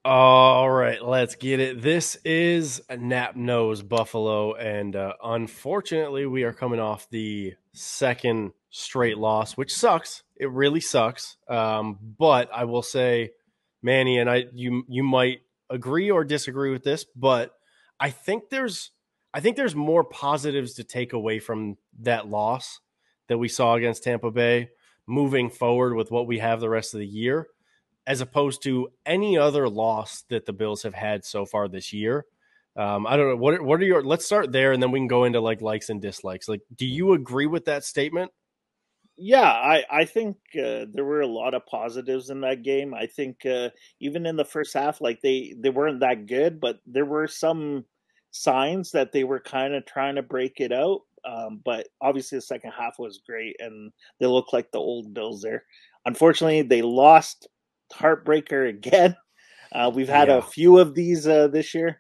All right, let's get it. This is Nap Nose Buffalo, and unfortunately, we are coming off the second straight loss, which sucks. It really sucks. But I will say, Manny and you might agree or disagree with this, but I think there's I think there's more positives to take away from that loss that we saw against Tampa Bay moving forward with what we have the rest of the year as opposed to any other loss that the Bills have had so far this year. I don't know what are your. Let's start there, and then we can go into like likes and dislikes. Like, do you agree with that statement? Yeah, I think there were a lot of positives in that game. I think even in the first half, like they weren't that good, but there were some signs that they were kind of trying to break it out. But obviously, the second half was great, and they look like the old Bills there. Unfortunately, they lost heartbreaker again. We've had a Yeah, few of these this year,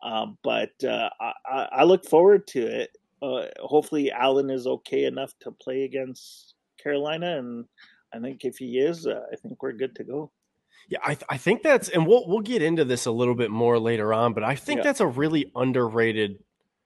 but I look forward to it. Hopefully, Allen is okay enough to play against Carolina, and I think if he is, I think we're good to go. yeah. I think that's, and we'll get into this a little bit more later on, but I think Yeah, that's a really underrated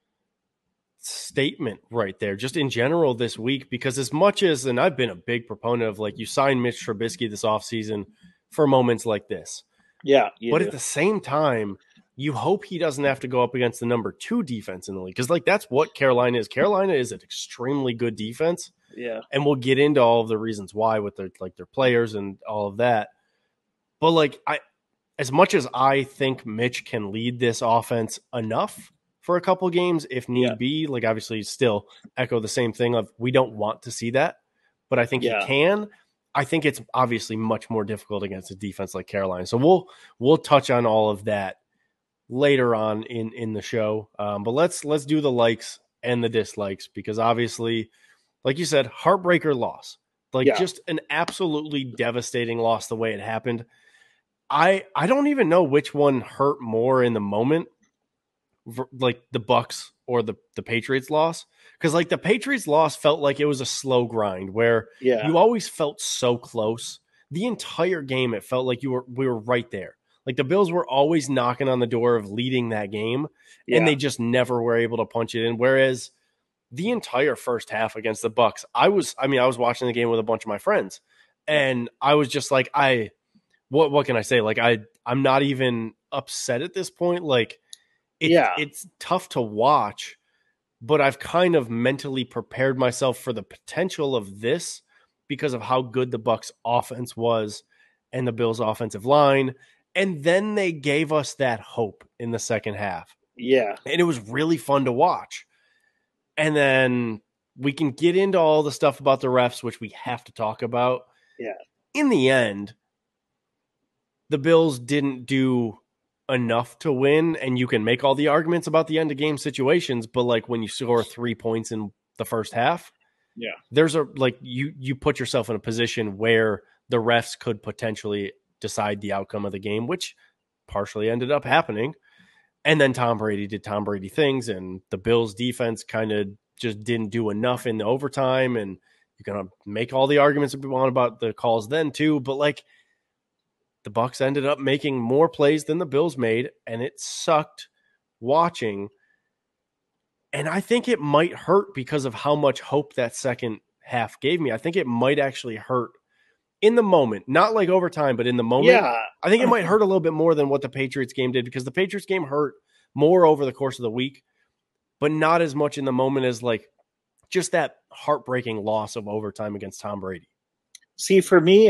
statement right there, just in general this week. Because as much as, and I've been a big proponent of like you sign Mitch Trubisky this offseason for moments like this. yeah, you But do. at the same time, you hope he doesn't have to go up against the number two defense in the league because, like, that's what Carolina is. Carolina is an extremely good defense, Yeah, and we'll get into all of the reasons why with their players and all of that. But like, as much as I think Mitch can lead this offense enough for a couple games if yeah, need be, like obviously still echo the same thing of we don't want to see that, but I think he yeah, can. I think it's obviously much more difficult against a defense like Carolina. So we'll touch on all of that later on in the show. But let's do the likes and the dislikes because obviously, like you said, heartbreaker loss, like yeah. just an absolutely devastating loss the way it happened. I don't even know which one hurt more in the moment, like the Bucs or the Patriots loss, because like the Patriots loss felt like it was a slow grind where Yeah, you always felt so close the entire game. It felt like we were right there. Like the Bills were always knocking on the door of leading that game, and yeah, they just never were able to punch it in. Whereas the entire first half against the Bucs, I was watching the game with a bunch of my friends, yeah, and I was just like, what can I say? Like I'm not even upset at this point. Like yeah, it's tough to watch, but I've kind of mentally prepared myself for the potential of this because of how good the Bucs offense was and the Bills offensive line. And then they gave us that hope in the second half. yeah, And it was really fun to watch. And then we can get into all the stuff about the refs, which we have to talk about. yeah, In the end, the Bills didn't do enough to win, and you can make all the arguments about the end of game situations, but like when you score 3 points in the first half, yeah, there's a like you put yourself in a position where the refs could potentially decide the outcome of the game, which partially ended up happening. And then Tom Brady did Tom Brady things, and the Bills defense kind of just didn't do enough in the overtime. And you can make all the arguments that we want about the calls then too, but like the Bucs ended up making more plays than the Bills made, and it sucked watching. And I think it might hurt because of how much hope that second half gave me. I think it might actually hurt in the moment, not like overtime, but in the moment. yeah. I think it might hurt a little bit more than what the Patriots game did because the Patriots game hurt more over the course of the week, but not as much in the moment as like just that heartbreaking loss of overtime against Tom Brady. See, for me,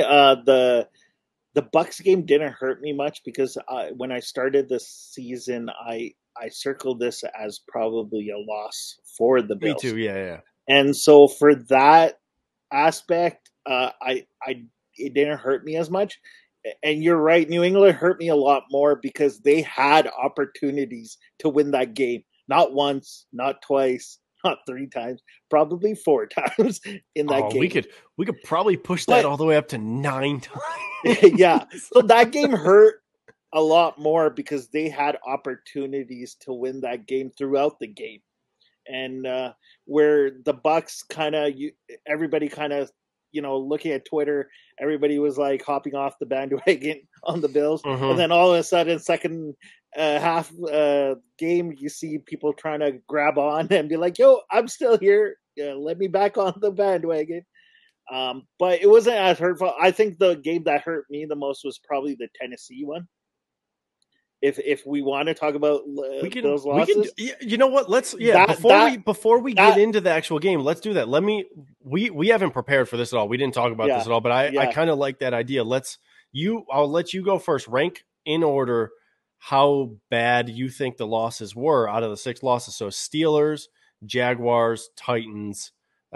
the Bucks game didn't hurt me much because when I started this season, I circled this as probably a loss for the Me Bills, too. Yeah, yeah. and so for that aspect, I it didn't hurt me as much. And you're right, New England hurt me a lot more because they had opportunities to win that game. Not once, not twice, not three times, probably four times in that Oh, game. we could probably push that But all the way up to 9 times. yeah, so that game hurt a lot more because they had opportunities to win that game throughout the game, and where the Bucks kind of everybody kind of looking at Twitter, everybody was like hopping off the bandwagon on the Bills, and Mm-hmm. then all of a sudden, second half game, you see people trying to grab on and be like, "Yo, I'm still here. Let me back on the bandwagon." But it wasn't as hurtful. I think the game that hurt me the most was probably the Tennessee one. If we want to talk about Bills losses, you know what? Let's that before we get that into the actual game, let's do that. We haven't prepared for this at all. We didn't talk about this yeah at all, but I yeah kind of like that idea. I'll let you go first. Rank in order how bad you think the losses were out of the 6 losses. So Steelers, Jaguars, Titans,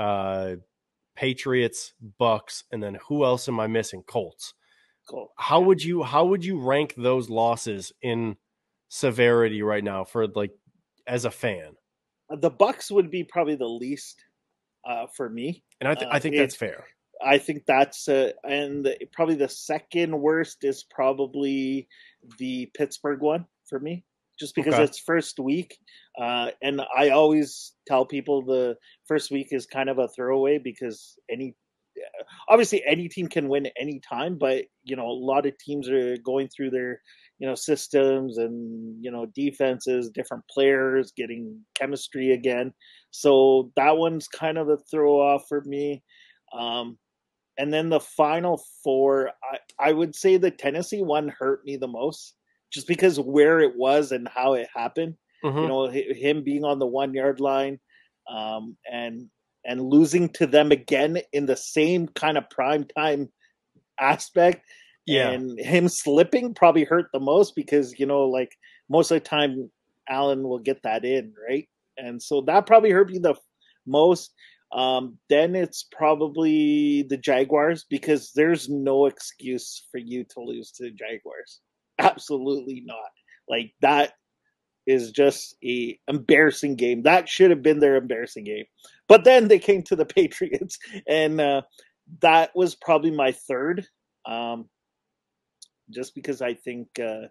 Patriots, Bucks, and then who else am I missing? Colts. cool. How would you rank those losses in severity right now for like as a fan? The Bucks would be probably the least for me. And I think that's fair. I think that's probably the second worst is probably the Pittsburgh one for me, just because Okay. it's first week. And I always tell people the first week is kind of a throwaway because obviously any team can win at any time, but a lot of teams are going through their systems and defenses, different players getting chemistry again. So that one's kind of a throw off for me. And then the final 4, I would say the Tennessee one hurt me the most, just because where it was and how it happened. Mm-hmm. Him being on the 1-yard line, and losing to them again in the same kind of prime time aspect, Yeah. and him slipping probably hurt the most because like most of the time Allen will get that in, right? And so that probably hurt me the most. Then it's probably the Jaguars, because there's no excuse for you to lose to the Jaguars. Absolutely not. Like, that is just a embarrassing game. That should have been their embarrassing game. But then they came to the Patriots, and that was probably my third. Just because I think,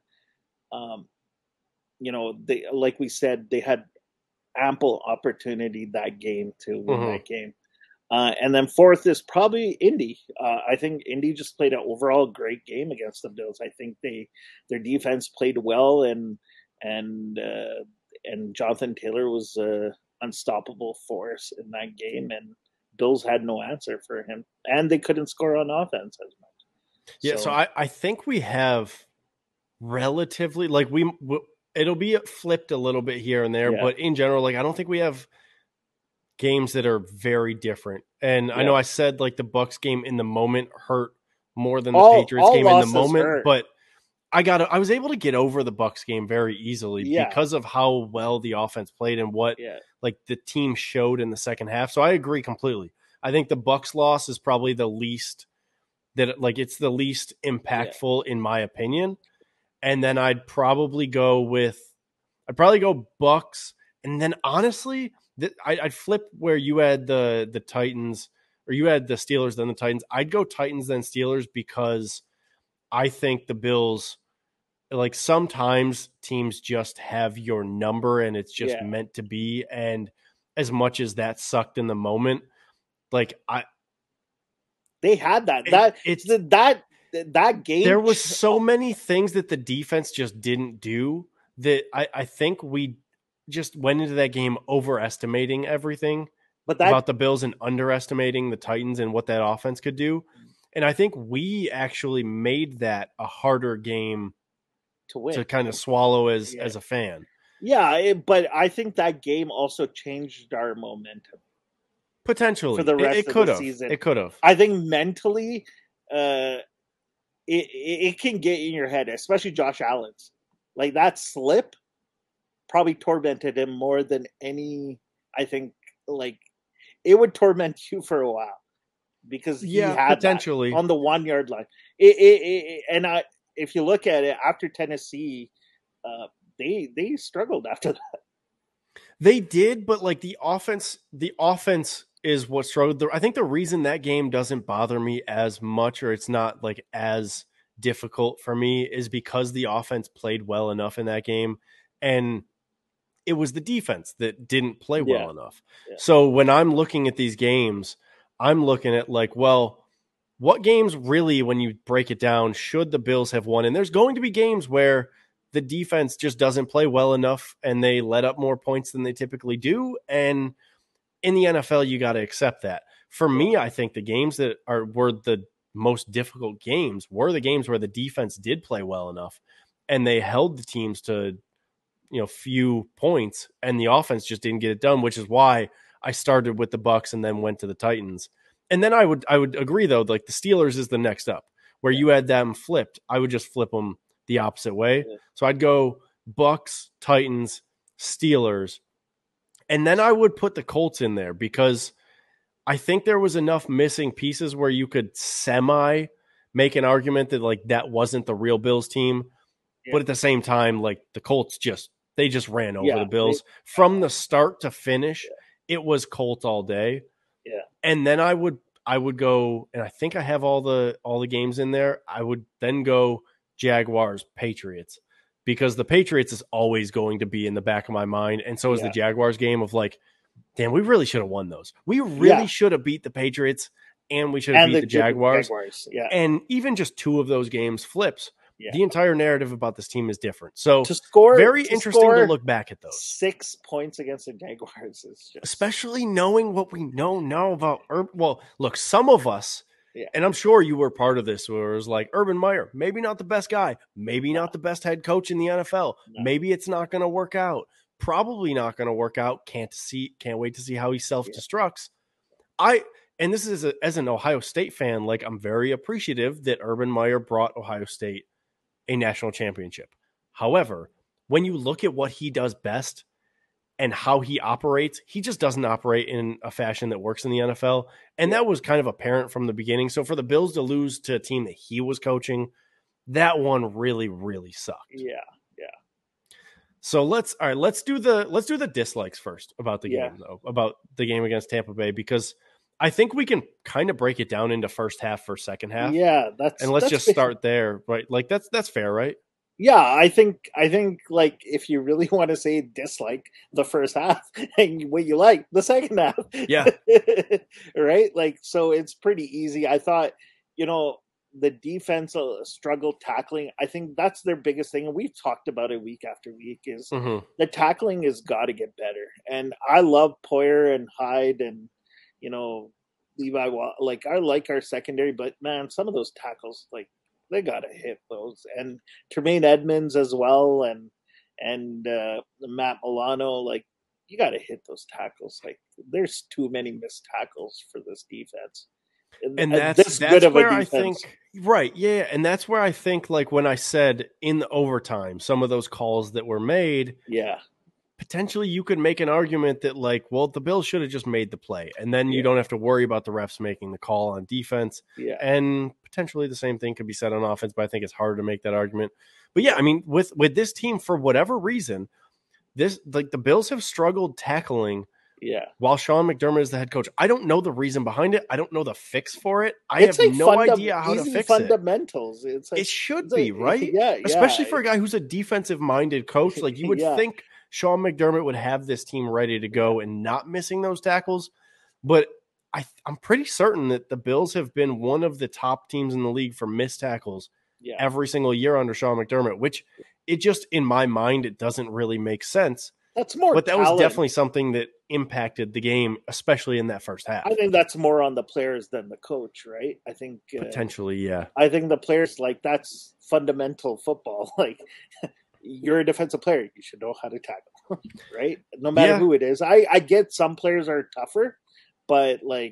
they, like we said, they had ample opportunity that game to win Mm-hmm. that game. And then fourth is probably Indy. I think Indy just played an overall great game against the Bills. I think their defense played well, and Jonathan Taylor was an unstoppable force in that game, and Bills had no answer for him, and they couldn't score on offense as much. Yeah. So So I think we have relatively like it'll be flipped a little bit here and there, yeah, but in general, like I don't think we have games that are very different. And I yeah, know I said like the Bucs game in the moment hurt more than the Patriots all game in the losses moment, hurt. but I was able to get over the Bucs game very easily Yeah, because of how well the offense played and what yeah, like the team showed in the second half. So I agree completely. I think the Bucs loss is probably the least it's the least yeah, impactful in my opinion. And then I'd probably go Bucs, and then honestly, I'd flip where you had the Titans, or you had the Steelers then the Titans. I'd go Titans then Steelers, because I think the Bills, like sometimes teams just have your number and it's just yeah. meant to be. And as much as that sucked in the moment, like They had that. it, That it's that that game. there was so many things that the defense just didn't do that I think we just went into that game overestimating everything But that about the Bills and underestimating the Titans and what that offense could do. And I think we actually made that a harder game to win. to kind of swallow as Yeah. a fan. Yeah, but I think that game also changed our momentum Potentially. for the rest It of the could have. season. It could have. I think mentally, it can get in your head, especially Josh Allen's. Like, that slip probably tormented him more than any. I think, like, it would torment you for a while, because he Yeah, had that potentially. on the 1-yard line. If you look at it after Tennessee, they struggled after that. They did, but like the offense is what struggled. I think the reason that game doesn't bother me as much, or it's not like as difficult for me, is because the offense played well enough in that game, and it was the defense that didn't play Yeah, well enough. yeah, So when I'm looking at these games, I'm looking at like, well, what games really, when you break it down, should the Bills have won? And there's going to be games where the defense just doesn't play well enough and they let up more points than they typically do. And in the NFL, you got to accept that. For me, I think the games that were the most difficult games were the games where the defense did play well enough and they held the teams to, few points, and the offense just didn't get it done, which is why I started with the Bucs and then went to the Titans. And then I would agree, though, like the Steelers is the next up, where you had them flipped. I would just flip them the opposite way. Yeah. So I'd go Bucs, Titans, Steelers, and then I would put the Colts in there because I think there was enough missing pieces where you could semi make an argument that like that wasn't the real Bills team. Yeah. But at the same time, like the Colts they just ran over the Bills from the start to finish. Yeah. It was Colts all day. Yeah. And then I would go, and I think I have all the games in there. I would then go Jaguars, Patriots, because the Patriots is always going to be in the back of my mind. And so is the Jaguars game of like, damn, we really should have won those. We really should have beat the Patriots and we should have beat the Jaguars. Yeah. And even just two of those games flips. Yeah. The entire narrative about this team is different. So very interesting to look back at those. 6 points against the Jaguars is just... Especially knowing what we know now about well, look, some of us, and I'm sure you were part of this, where it was like Urban Meyer, maybe not the best guy, maybe not the best head coach in the NFL. No. Maybe it's not going to work out. Probably not going to work out. Can't wait to see how he self-destructs. And this is as an Ohio State fan, like I'm very appreciative that Urban Meyer brought Ohio State a national championship. However, when you look at what he does best and how he operates, he just doesn't operate in a fashion that works in the NFL. And that was kind of apparent from the beginning. So for the Bills to lose to a team that he was coaching, that one really, really sucked. Yeah. So let's do the dislikes first about the game, though, about the game against Tampa Bay, because I think we can kind of break it down into first half for second half. Yeah, let's just start there, right? Like that's fair, right? Yeah, I think like if you really want to say dislike the first half and what you like the second half. Yeah. Right? Like, so it's pretty easy. I thought, the defense struggled tackling. I think that's their biggest thing. And we've talked about it week after week is the tackling has got to get better. And I love Poyer and Hyde and, Levi. Like, I like our secondary, but man, some of those tackles, like, they got to hit those. And Tremaine Edmonds as well. And Matt Milano, like, you got to hit those tackles. Like, there's too many missed tackles for this defense. And that's where I think, right. Yeah. And that's where I think, like, when I said in the overtime, some of those calls that were made, potentially you could make an argument that, like, well, the Bills should have just made the play. And then you don't have to worry about the refs making the call on defense. Yeah. And potentially the same thing could be said on offense, but I think it's harder to make that argument. But yeah, I mean, with this team, for whatever reason, the Bills have struggled tackling. Yeah. While Sean McDermott is the head coach, I don't know the reason behind it. I don't know the fix for it. I have no idea how to fix fundamentals. It's like, it should be, right? Yeah. Especially for a guy who's a defensive-minded coach. Like, you would think Sean McDermott would have this team ready to go and not missing those tackles. But I'm pretty certain that the Bills have been one of the top teams in the league for missed tackles every single year under Sean McDermott, which it just, in my mind, it doesn't really make sense. That's more But that was definitely something that impacted the game, especially in that first half. I think that's more on the players than the coach, right? I think potentially, yeah. I think the players, like, that's fundamental football. Like, you're a defensive player, you should know how to tackle, right? No matter who it is. I get some players are tougher, but, like,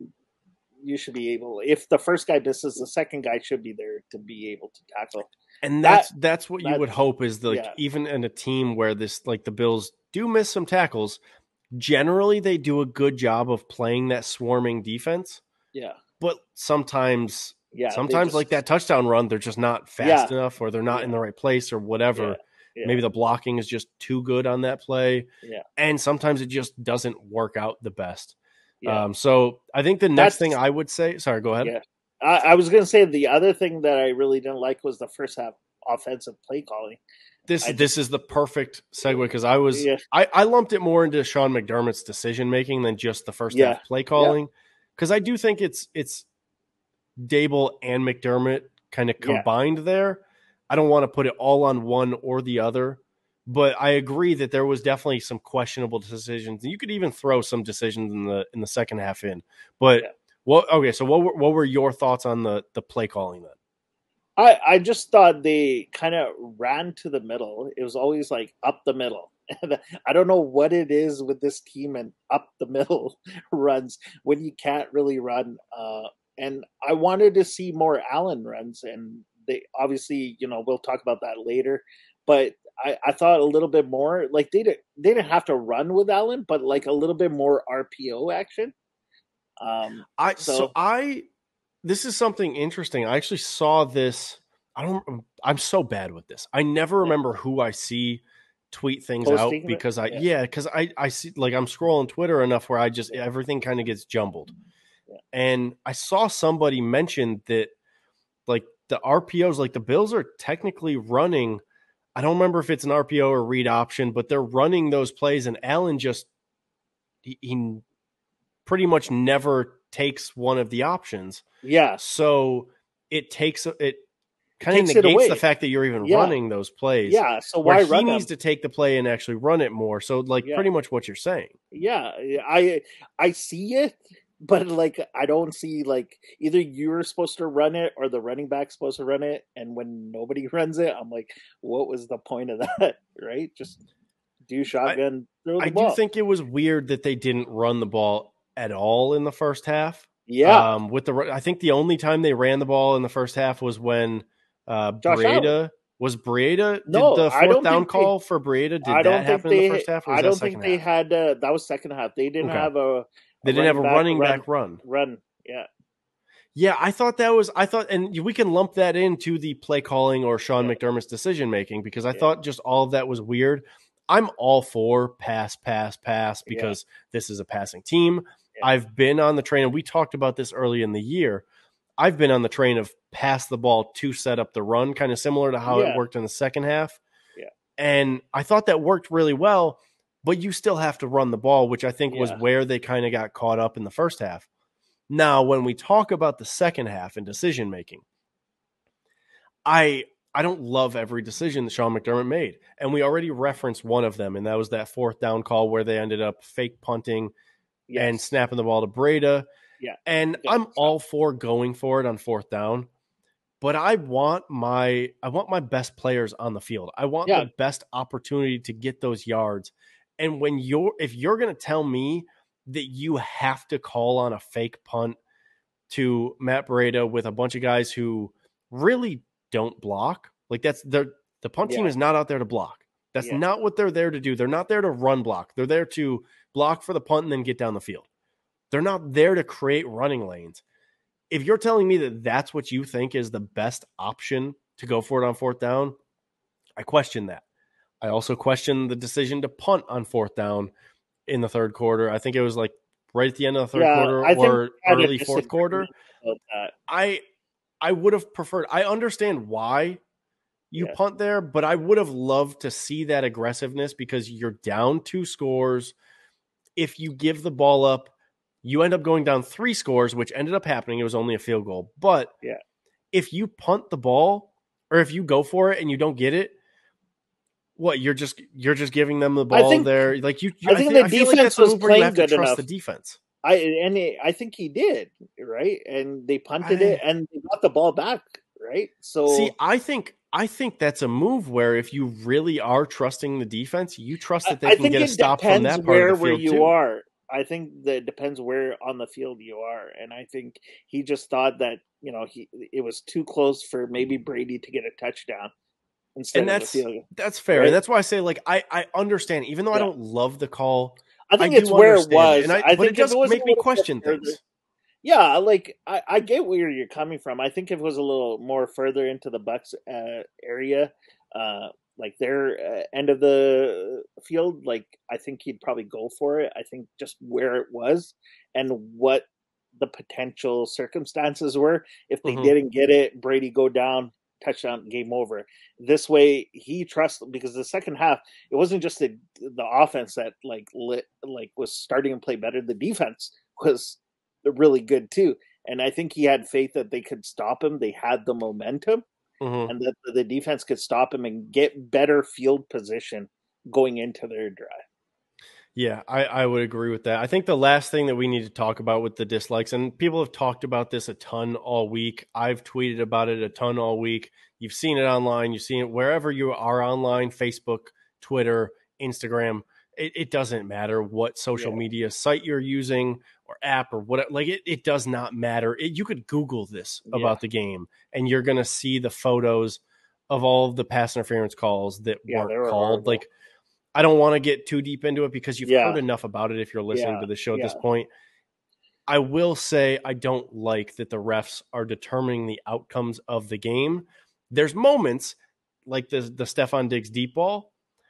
you should be able. If the first guy misses, the second guy should be there to be able to tackle. And that's what you would hope is, like, even in a team where this, like, the Bills do miss some tackles, generally they do a good job of playing that swarming defense. Yeah. But sometimes like that touchdown run, they're just not fast enough, or they're not in the right place, or whatever. Yeah. Maybe the blocking is just too good on that play. Yeah. And sometimes it just doesn't work out the best. Yeah. So I think the next thing I would say, sorry, go ahead. Yeah. I was going to say the other thing that I really didn't like was the first half offensive play calling. This is the perfect segue, because I lumped it more into Sean McDermott's decision making than just the first half play calling, because I do think it's Dable and McDermott kind of Yeah, combined there. I don't want to put it all on one or the other, but I agree that there was definitely some questionable decisions. You could even throw some decisions in the second half in. But yeah. so what were your thoughts on the play calling then? I just thought they kind of ran to the middle. It was always like up the middle. I don't know what it is with this team and up the middle runs when you can't really run. And I wanted to see more Allen runs, and they obviously, we'll talk about that later. But I thought a little bit more like they didn't have to run with Allen, but like a little bit more RPO action. I so So I This is something interesting. I actually saw this. I'm so bad with this. I never yeah, remember who I see tweet things out posting it. because Yeah, I see, like, I'm scrolling Twitter enough where yeah, everything kind of gets jumbled. yeah, And I saw somebody mention that, like, the RPOs, like, the Bills are technically running. I don't remember if it's an RPO or read option, but they're running those plays, and Allen just he pretty much never takes one of the options. yeah. So it It kind of takes it negates the away. fact that you're even Yeah, running those plays yeah. So where why he run needs them? to take the play and actually run it more. So, like, Yeah, pretty much what you're saying. yeah. I see it, but like I don't see like either you're supposed to run it or the running back's supposed to run it. And when nobody runs it, I'm like, what was the point of that? Right? Just do I shotgun, throw I the do ball. think it was weird that they didn't run the ball at all in the first half. Yeah, I think the only time they ran the ball in the first half was when Josh Allen. Breida did No, the I fourth don't down think they. call for Breida. Did I that don't think happen in the they. first half or was I that don't think second they half? had. That was second half. They didn't Okay, have they a didn't have running a back running run back run. run. Yeah, Yeah, I thought, and we can lump that into the play calling or Sean yeah, McDermott's decision making because I yeah, thought just all of that was weird. I'm all for pass, pass, pass yeah, because this is a passing team. yeah, I've been on the train, and we talked about this early in the year. I've been on the train of pass the ball to set up the run, kind of similar to how it yeah, worked in the second half. yeah, And I thought that worked really well, but you still have to run the ball, which I think was yeah, where they kind of got caught up in the first half. Now, when we talk about the second half and decision making, I I don't love every decision that Sean McDermott made. And we already referenced one of them, and that was that fourth down call where they ended up fake punting and yes, snapping the ball to Breida. yeah. And Got I'm all for going for it on fourth down, but I want my best players on the field. I want the Yeah, best opportunity to get those yards. And if you're going to tell me that you have to call on a fake punt to Matt Breida with a bunch of guys who really don't block. Like, the punt team yeah, is not out there to block. That's yeah. not what they're there to do. They're not there to run block. They're there to block for the punt and then get down the field. They're not there to create running lanes. If you're telling me that that's what you think is the best option to go for it on fourth down, I question that. I also question the decision to punt on fourth down in the third quarter. I think it was like right at the end of the third Yeah, quarter I think or we had a early fourth quarter. disagreement about that. I I would have preferred. I understand why you Yeah. punt there, but I would have loved to see that aggressiveness because you're down 2 scores. If you give the ball up, you end up going down 3 scores, which ended up happening. It was only a field goal. But Yeah. if you punt the ball or if you go for it and you don't get it, what you're just giving them the I ball think there. Like I think the I feel like defense that's a was move where you playing have to good trust enough. the defense. I think he did, right? And they punted it I and they got the ball back, right? See, So I think that's a move where if you really are trusting the defense, you trust that they I can think get a it stop from depends that part of the where field you too. are. I think that it depends where on the field you are, and I think he just thought that it was too close for maybe Brady to get a touchdown instead And of a field goal, that's fair. And right? that's why I say, like, I understand, even though I Yeah, don't love the call, I I think it's do where it understand. was. I But it think if it does was a make me little more question further, things. yeah, like I get where you're coming from. I think if it was a little more further into the Bucks area, like their end of the field, like I think he'd probably go for it. I think just where it was and what the potential circumstances were. If they Hmm. didn't get it, Brady go down, touchdown, game over. This way, he trusts because the second half, it wasn't just the offense that like was starting to play better. The defense was really good too. And I think he had faith that they could stop him. They had the momentum, Mm-hmm. and that the defense could stop him and get better field position going into their drive. Yeah, I would agree with that. I think the last thing that we need to talk about with the dislikes, and people have talked about this a ton all week. I've tweeted about it a ton all week. You've seen it online. You've seen it wherever you are online, Facebook, Twitter, Instagram. It doesn't matter what social Yeah, media site you're using or app or what. Like it does not matter. You could Google this yeah, about the game, and you're going to see the photos of all of the pass interference calls that yeah. They weren't were called. horrible. Like I don't want to get too deep into it because you've heard Yeah, enough about it if you're listening yeah, to the show at this yeah. point. I will say I don't like that the refs are determining the outcomes of the game. There's moments like the Stephon Diggs deep ball.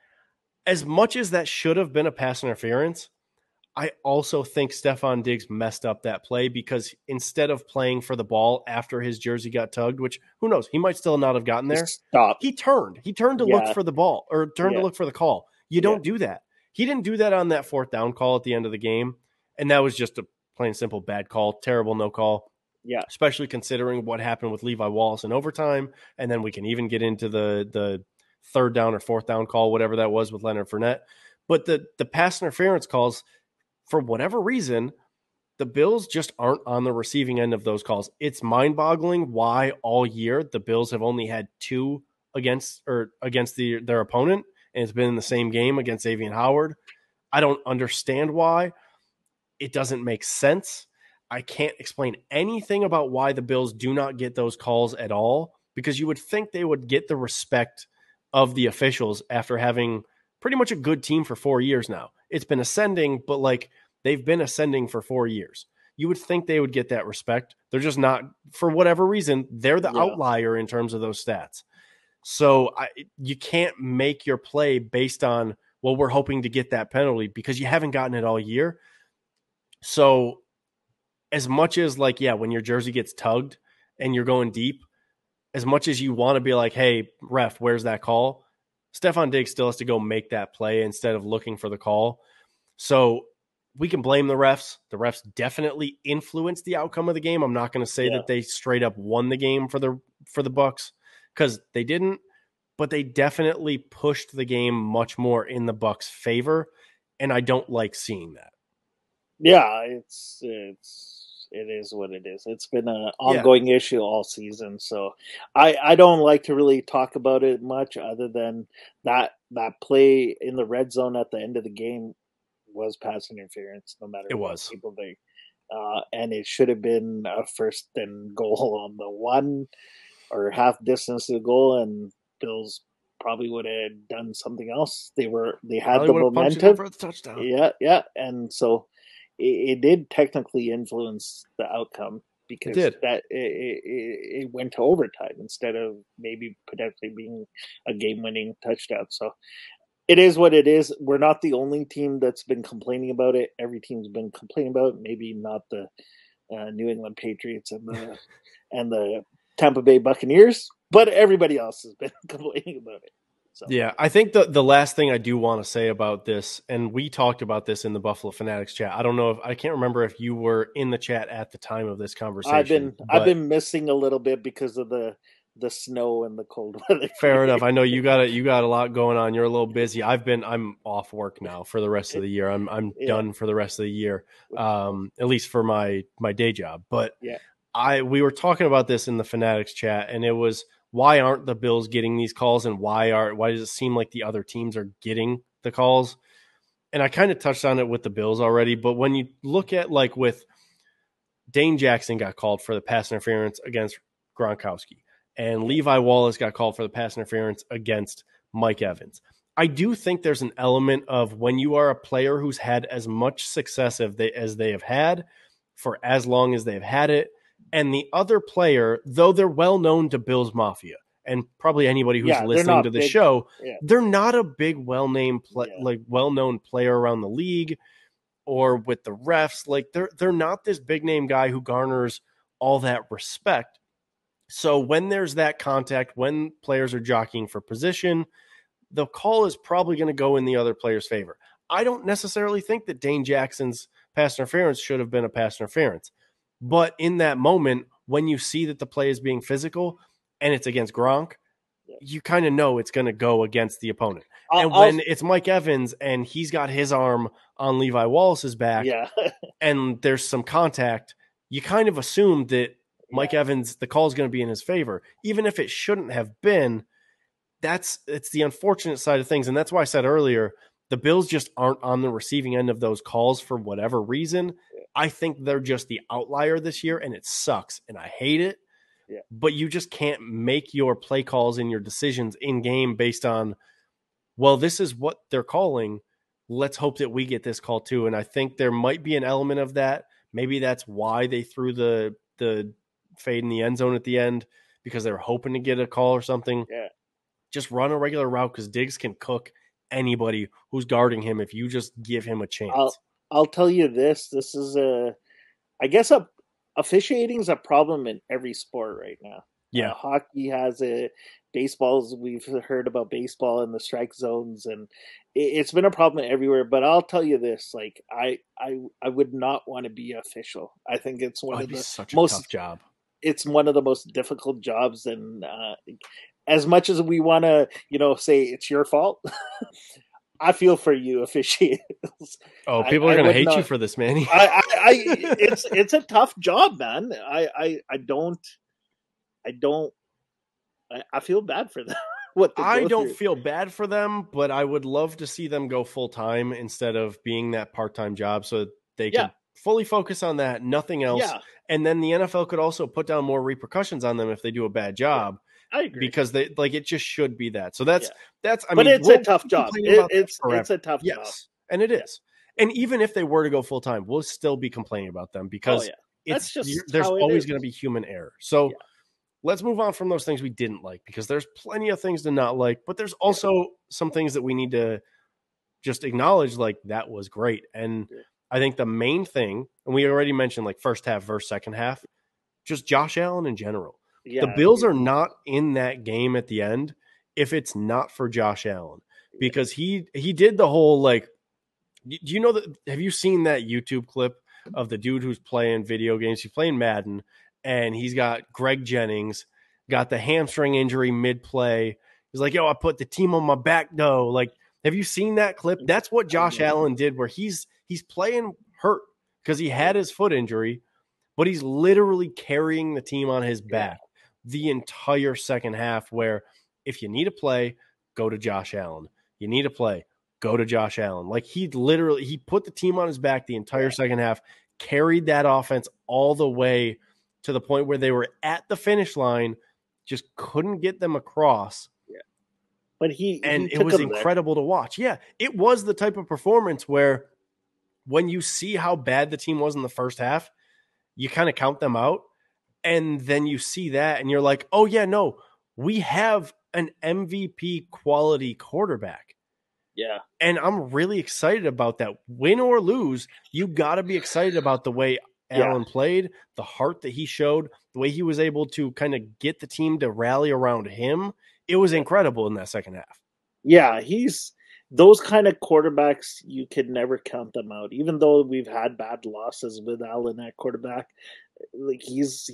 As much as that should have been a pass interference, I also think Stephon Diggs messed up that play because instead of playing for the ball after his jersey got tugged, which who knows, he might still not have gotten He there, stopped. he turned. He turned to look Yeah, for the ball or turned to yeah, look for the call. You yeah, don't do that. He didn't do that on that fourth down call at the end of the game. And that was just a plain and simple bad call, terrible no call, yeah, especially considering what happened with Levi Wallace in overtime. And then we can even get into the third down or fourth down call, whatever that was with Leonard Fournette. But the pass interference calls, for whatever reason, the Bills just aren't on the receiving end of those calls. It's mind-boggling why all year the Bills have only had two against their opponent, and it's been in the same game against Xavier Howard. I don't understand why. It doesn't make sense. I can't explain anything about why the Bills do not get those calls at all, because you would think they would get the respect of the officials after having pretty much a good team for 4 years now. It's been ascending, but like they've been ascending for 4 years. You would think they would get that respect. They're just not, for whatever reason, they're the yeah, outlier in terms of those stats. So you can't make your play based on, well, we're hoping to get that penalty because you haven't gotten it all year. So as much as like, yeah, when your jersey gets tugged and you're going deep, as much as you want to be like, hey, ref, where's that call? Stephon Diggs still has to go make that play instead of looking for the call. So we can blame the refs. The refs definitely influenced the outcome of the game. I'm not going to say yeah. that they straight up won the game for the Bucs, because they didn't, but they definitely pushed the game much more in the Bucs' favor, and I don't like seeing that. Yeah, it is what it is. It's been an Yeah, ongoing issue all season, so I don't like to really talk about it much other than that play in the red zone at the end of the game was pass interference, no matter it what was. people think. And it should have been a first and goal on the one or half distance to the goal, and Bills probably would have done something else. They had Probably the would have punched it in momentum. for the touchdown. Yeah, yeah, and so it did technically influence the outcome It because did. it went to overtime instead of maybe potentially being a game-winning touchdown. So it is what it is. We're not the only team that's been complaining about it. Every team's been complaining about it. Maybe not the New England Patriots and the Tampa Bay Buccaneers, but everybody else has been complaining about it. So Yeah, I think the last thing I do want to say about this, and we talked about this in the Buffalo Fanatics chat. I don't know if I can't remember if you were in the chat at the time of this conversation, I've but been missing a little bit because of the snow and the cold weather fair enough. here. I know you got a lot going on. You're a little busy. I'm off work now for the rest of the year. I'm Yeah, done for the rest of the year, at least for my day job. But yeah, we were talking about this in the Fanatics chat, and it was, why aren't the Bills getting these calls, and why does it seem like the other teams are getting the calls? And I kind of touched on it with the Bills already, but when you look at, like, with Dane Jackson got called for the pass interference against Gronkowski, and yeah, Levi Wallace got called for the pass interference against Mike Evans. I do think there's an element of, when you are a player who's had as much success as they have had for as long as they've had it, and the other player, though they're well known to Bills Mafia and probably anybody who's yeah. They're listening to not the big. show, Yeah, they're not a big, yeah, well known player around the league or with the refs. Like, they're not this big name guy who garners all that respect. So when there's that contact, when players are jockeying for position, the call is probably going to go in the other player's favor. I don't necessarily think that Dane Jackson's pass interference should have been a pass interference. But in that moment, when you see that the play is being physical and it's against Gronk, Yeah. you kind of know it's going to go against the opponent. I'll, And I'll when it's Mike Evans and he's got his arm on Levi Wallace's back yeah, and there's some contact, you kind of assume that yeah, Mike Evans, the call is going to be in his favor, even if it shouldn't have been. It's the unfortunate side of things, and that's why I said earlier the Bills just aren't on the receiving end of those calls for whatever reason. I think they're just the outlier this year, and it sucks, and I hate it. yeah. But you just can't make your play calls and your decisions in game based on, well, this is what they're calling. Let's hope that we get this call too. And I think there might be an element of that. Maybe that's why they threw the fade in the end zone at the end, because they were hoping to get a call or something. Yeah. Just run a regular route because Diggs can cook anybody who's guarding him if you just give him a chance. I'll tell you this. This is I guess officiating is a problem in every sport right now. Yeah. Hockey has it. Baseball's, we've heard about baseball and the strike zones, and it's been a problem everywhere. But I'll tell you this: like I would not want to be official. I think it's one of It'd be the such a most tough job. It's one of the most difficult jobs, and as much as we want to, say it's your fault, I feel for you, officiators. Oh, people are going to hate you for this, Manny. It's a tough job, man. I feel bad for them. I don't feel bad for them, but I would love to see them go full time instead of being that part time job, so they can fully focus on that, nothing else. Yeah. And then the NFL could also put down more repercussions on them if they do a bad job. I agree, because they it just should be that. So that's I but mean, it's a tough job. It's a tough job. And it is. And even if they were to go full time, we'll still be complaining about them because there's always going to be human error. So let's move on from those things we didn't like, because there's plenty of things to not like, but there's also some things that we need to just acknowledge, like that was great. And I think the main thing, and we already mentioned like first half versus second half, just Josh Allen in general. The Bills are not in that game at the end if it's not for Josh Allen, because he did the whole, like, do you know that? Have you seen that YouTube clip of the dude who's playing video games? He's playing Madden, and he's got Greg Jennings, got the hamstring injury mid play. He's like, yo, I put the team on my back though. Like, have you seen that clip? That's what Josh Allen did, where he's playing hurt because he had his foot injury, but he's literally carrying the team on his back the entire second half, where if you need a play, go to Josh Allen. You need a play, go to Josh Allen. Like, he put the team on his back the entire second half, carried that offense all the way to the point where they were at the finish line, just couldn't get them across. Yeah. But it was incredible to watch. Yeah, it was the type of performance where when you see how bad the team was in the first half, you kind of count them out. And then you see that and you're like, oh, yeah, no, we have an MVP quality quarterback. Yeah. And I'm really excited about that. Win or lose, you got to be excited about the way Allen played, the heart that he showed, the way he was able to kind of get the team to rally around him. It was incredible in that second half. Yeah, those kind of quarterbacks, you could never count them out. Even though we've had bad losses with Allen at quarterback, like he's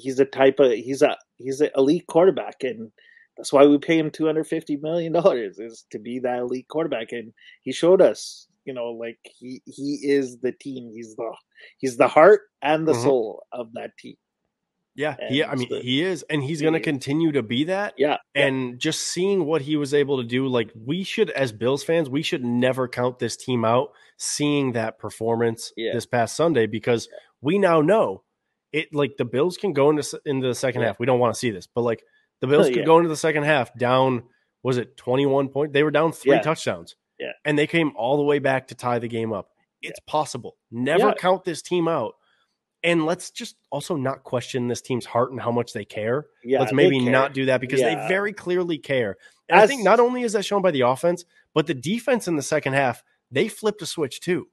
an elite quarterback, and that's why we pay him $250 million, is to be that elite quarterback. And he showed us, like he is the team. He's the heart and the soul of that team. Yeah, he is, and he's going to continue to be that. Yeah. And just seeing what he was able to do, like, we should, as Bills fans, we should never count this team out seeing that performance this past Sunday, because we now know it. Like, the Bills can go into the second half. We don't want to see this, but like the Bills could go into the second half down, was it 21 points? They were down 3 touchdowns. Yeah. And they came all the way back to tie the game up. It's possible. Never count this team out. And let's just also not question this team's heart and how much they care. Let's maybe not do that, because they very clearly care. And I think not only is that shown by the offense, but the defense in the second half, they flipped a switch too.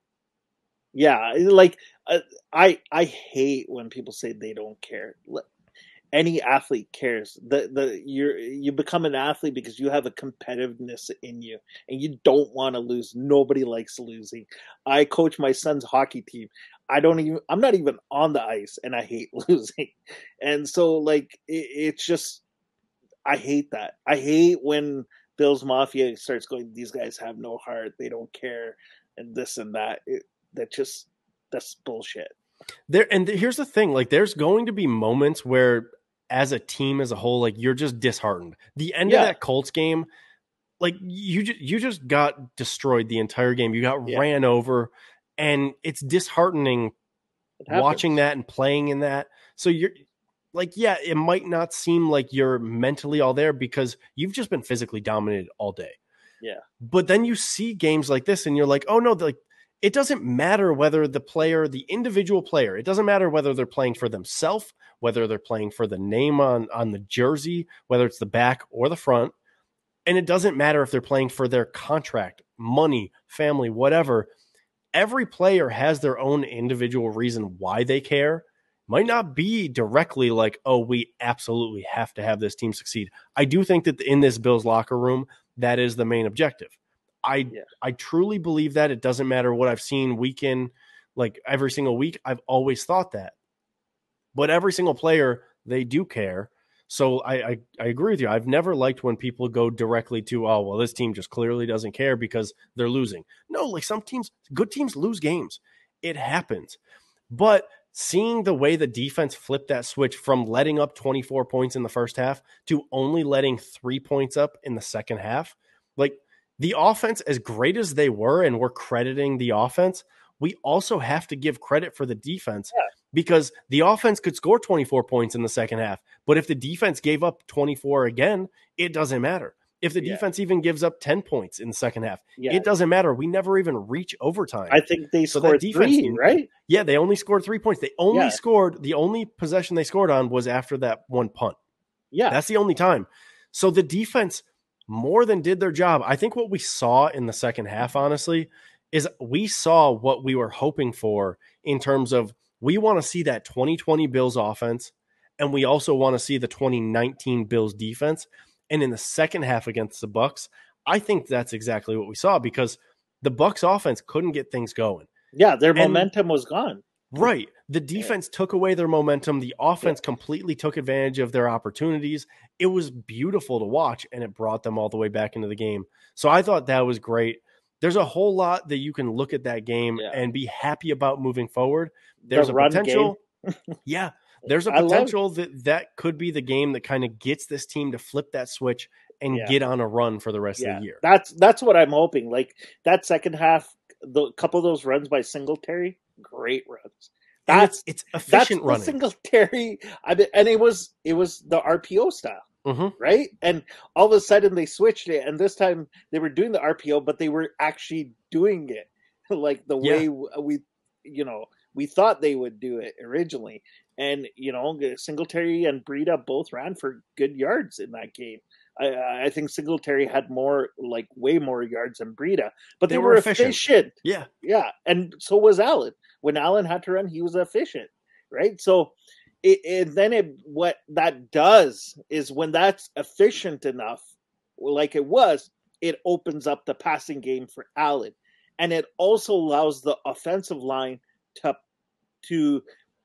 Yeah, like I hate when people say they don't care. Any athlete cares. You become an athlete because you have a competitiveness in you, and you don't want to lose. Nobody likes losing. I coach my son's hockey team. I'm not even on the ice, and I hate losing. And so, like, it's just, I hate that. I hate when Bills Mafia starts going, these guys have no heart, they don't care, and this and that. That's bullshit. Here's the thing, like there's going to be moments where as a team as a whole, like you're just disheartened. The end of Yeah, that Colts game, like you just got destroyed the entire game. You got yeah, ran over, and it's disheartening it watching happens. that and playing in that. So you're like, yeah, it might not seem like you're mentally all there because you've just been physically dominated all day. Yeah, But then you see games like this and you're like, oh no, like it doesn't matter whether the individual player, it doesn't matter whether they're playing for themselves, whether they're playing for the name on the jersey, whether it's the back or the front. And it doesn't matter if they're playing for their contract, money, family, whatever. Every player has their own individual reason why they care. Might not be directly like, oh, we absolutely have to have this team succeed. I do think that in this Bills locker room, that is the main objective. I yeah, I truly believe that. It doesn't matter what I've seen week in, like every single week. I've always thought that. But every single player, they do care. So I agree with you. I've never liked when people go directly to, oh, well, this team just clearly doesn't care because they're losing. No, like some teams, good teams lose games. It happens. But seeing the way the defense flipped that switch from letting up 24 points in the first half to only letting 3 points up in the second half, like the offense, as great as they were, and we're crediting the offense, we also have to give credit for the defense because the offense could score 24 points in the second half. But if the defense gave up 24 again, it doesn't matter. If the yeah, defense even gives up 10 points in the second half, yeah. it doesn't matter. We never even reach overtime. I think they So that scored defense, three, right? yeah, they only scored 3 points. Yeah, The only possession they scored on was after that one punt. yeah, That's the only time. So the defense more than did their job. I think what we saw in the second half, honestly, is we saw what we were hoping for in terms of we want to see that 2020 Bills offense, and we also want to see the 2019 Bills defense. And in the second half against the Bucs, I think that's exactly what we saw because the Bucs offense couldn't get things going. yeah. Their And momentum was gone. right. The Yeah, defense took away their momentum. The yeah, offense completely took advantage of their opportunities. It was beautiful to watch, and it brought them all the way back into the game. So I thought that was great. There's a whole lot that you can look at that game yeah. and be happy about moving forward. The There's a run game, potential. Yeah. There's a I love. potential that could be the game that kind of gets this team to flip that switch and Yeah, get on a run for the rest of yeah. the year. That's what I'm hoping. Like that second half, the couple of those runs by Singletary, great runs. And That's it's that's efficient the running. Singletary. I mean, and it was the RPO style, Mm-hmm. right? And all of a sudden they switched it, and this time they were doing the RPO, but they were actually doing it like the Yeah. way we thought they would do it originally. And Singletary and Breida both ran for good yards in that game. I think Singletary had more, like way more yards than Breida, but They they were were efficient. efficient. Yeah. Yeah, and so was Allen. When Allen had to run, he was efficient, right? So, what that does is when that's efficient enough, like it was, it opens up the passing game for Allen, and it also allows the offensive line to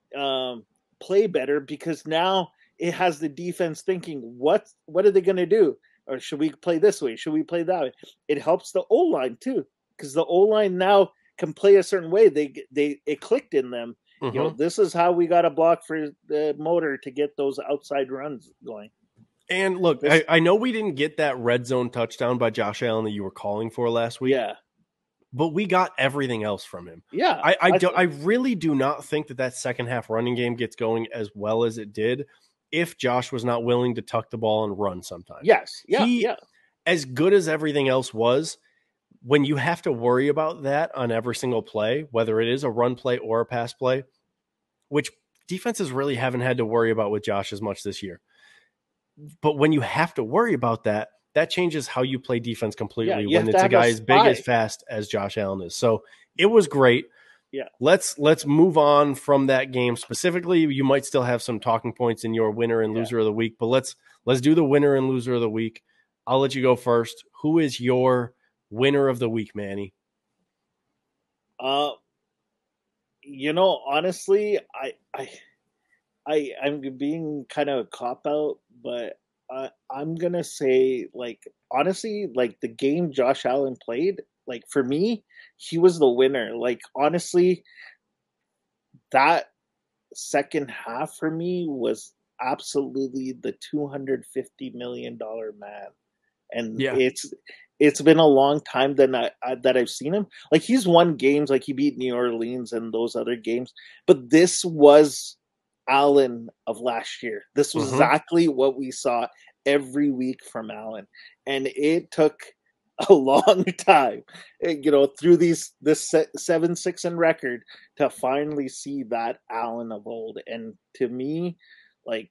play better because now it has the defense thinking, what are they going to do? Or should we play this way? Should we play that way? It helps the O line too because the O line now can play a certain way. It clicked in them. Mm-hmm. This is how we got to block for the motor to get those outside runs going. And look, I know we didn't get that red zone touchdown by Josh Allen that you were calling for last week. Yeah, but we got everything else from him. Yeah, I really do not think that second half running game gets going as well as it did if Josh was not willing to tuck the ball and run sometimes. Yes, yeah. As good as everything else was, when you have to worry about that on every single play, whether it is a run play or a pass play, which defenses really haven't had to worry about with Josh as much this year. But when you have to worry about that, that changes how you play defense completely when it's a guy as big as fast as Josh Allen is. So it was great. Yeah. Let's move on from that game. Specifically, you might still have some talking points in your winner and loser of the week, but let's do the winner and loser of the week. I'll let you go first. Who is your winner of the week, Manny? Honestly, I'm being kind of a cop out, but I'm gonna say, like, honestly, like the game Josh Allen played, like for me, he was the winner. Like honestly, that second half for me was absolutely the $250 million man, and Yeah. it's been a long time that I've seen him. Like he's won games, like he beat New Orleans and those other games, but this was Allen of last year. This was Mm-hmm. exactly what we saw every week from Allen, and it took a long time, through this 7-6 in record to finally see that Allen of old. And to me, like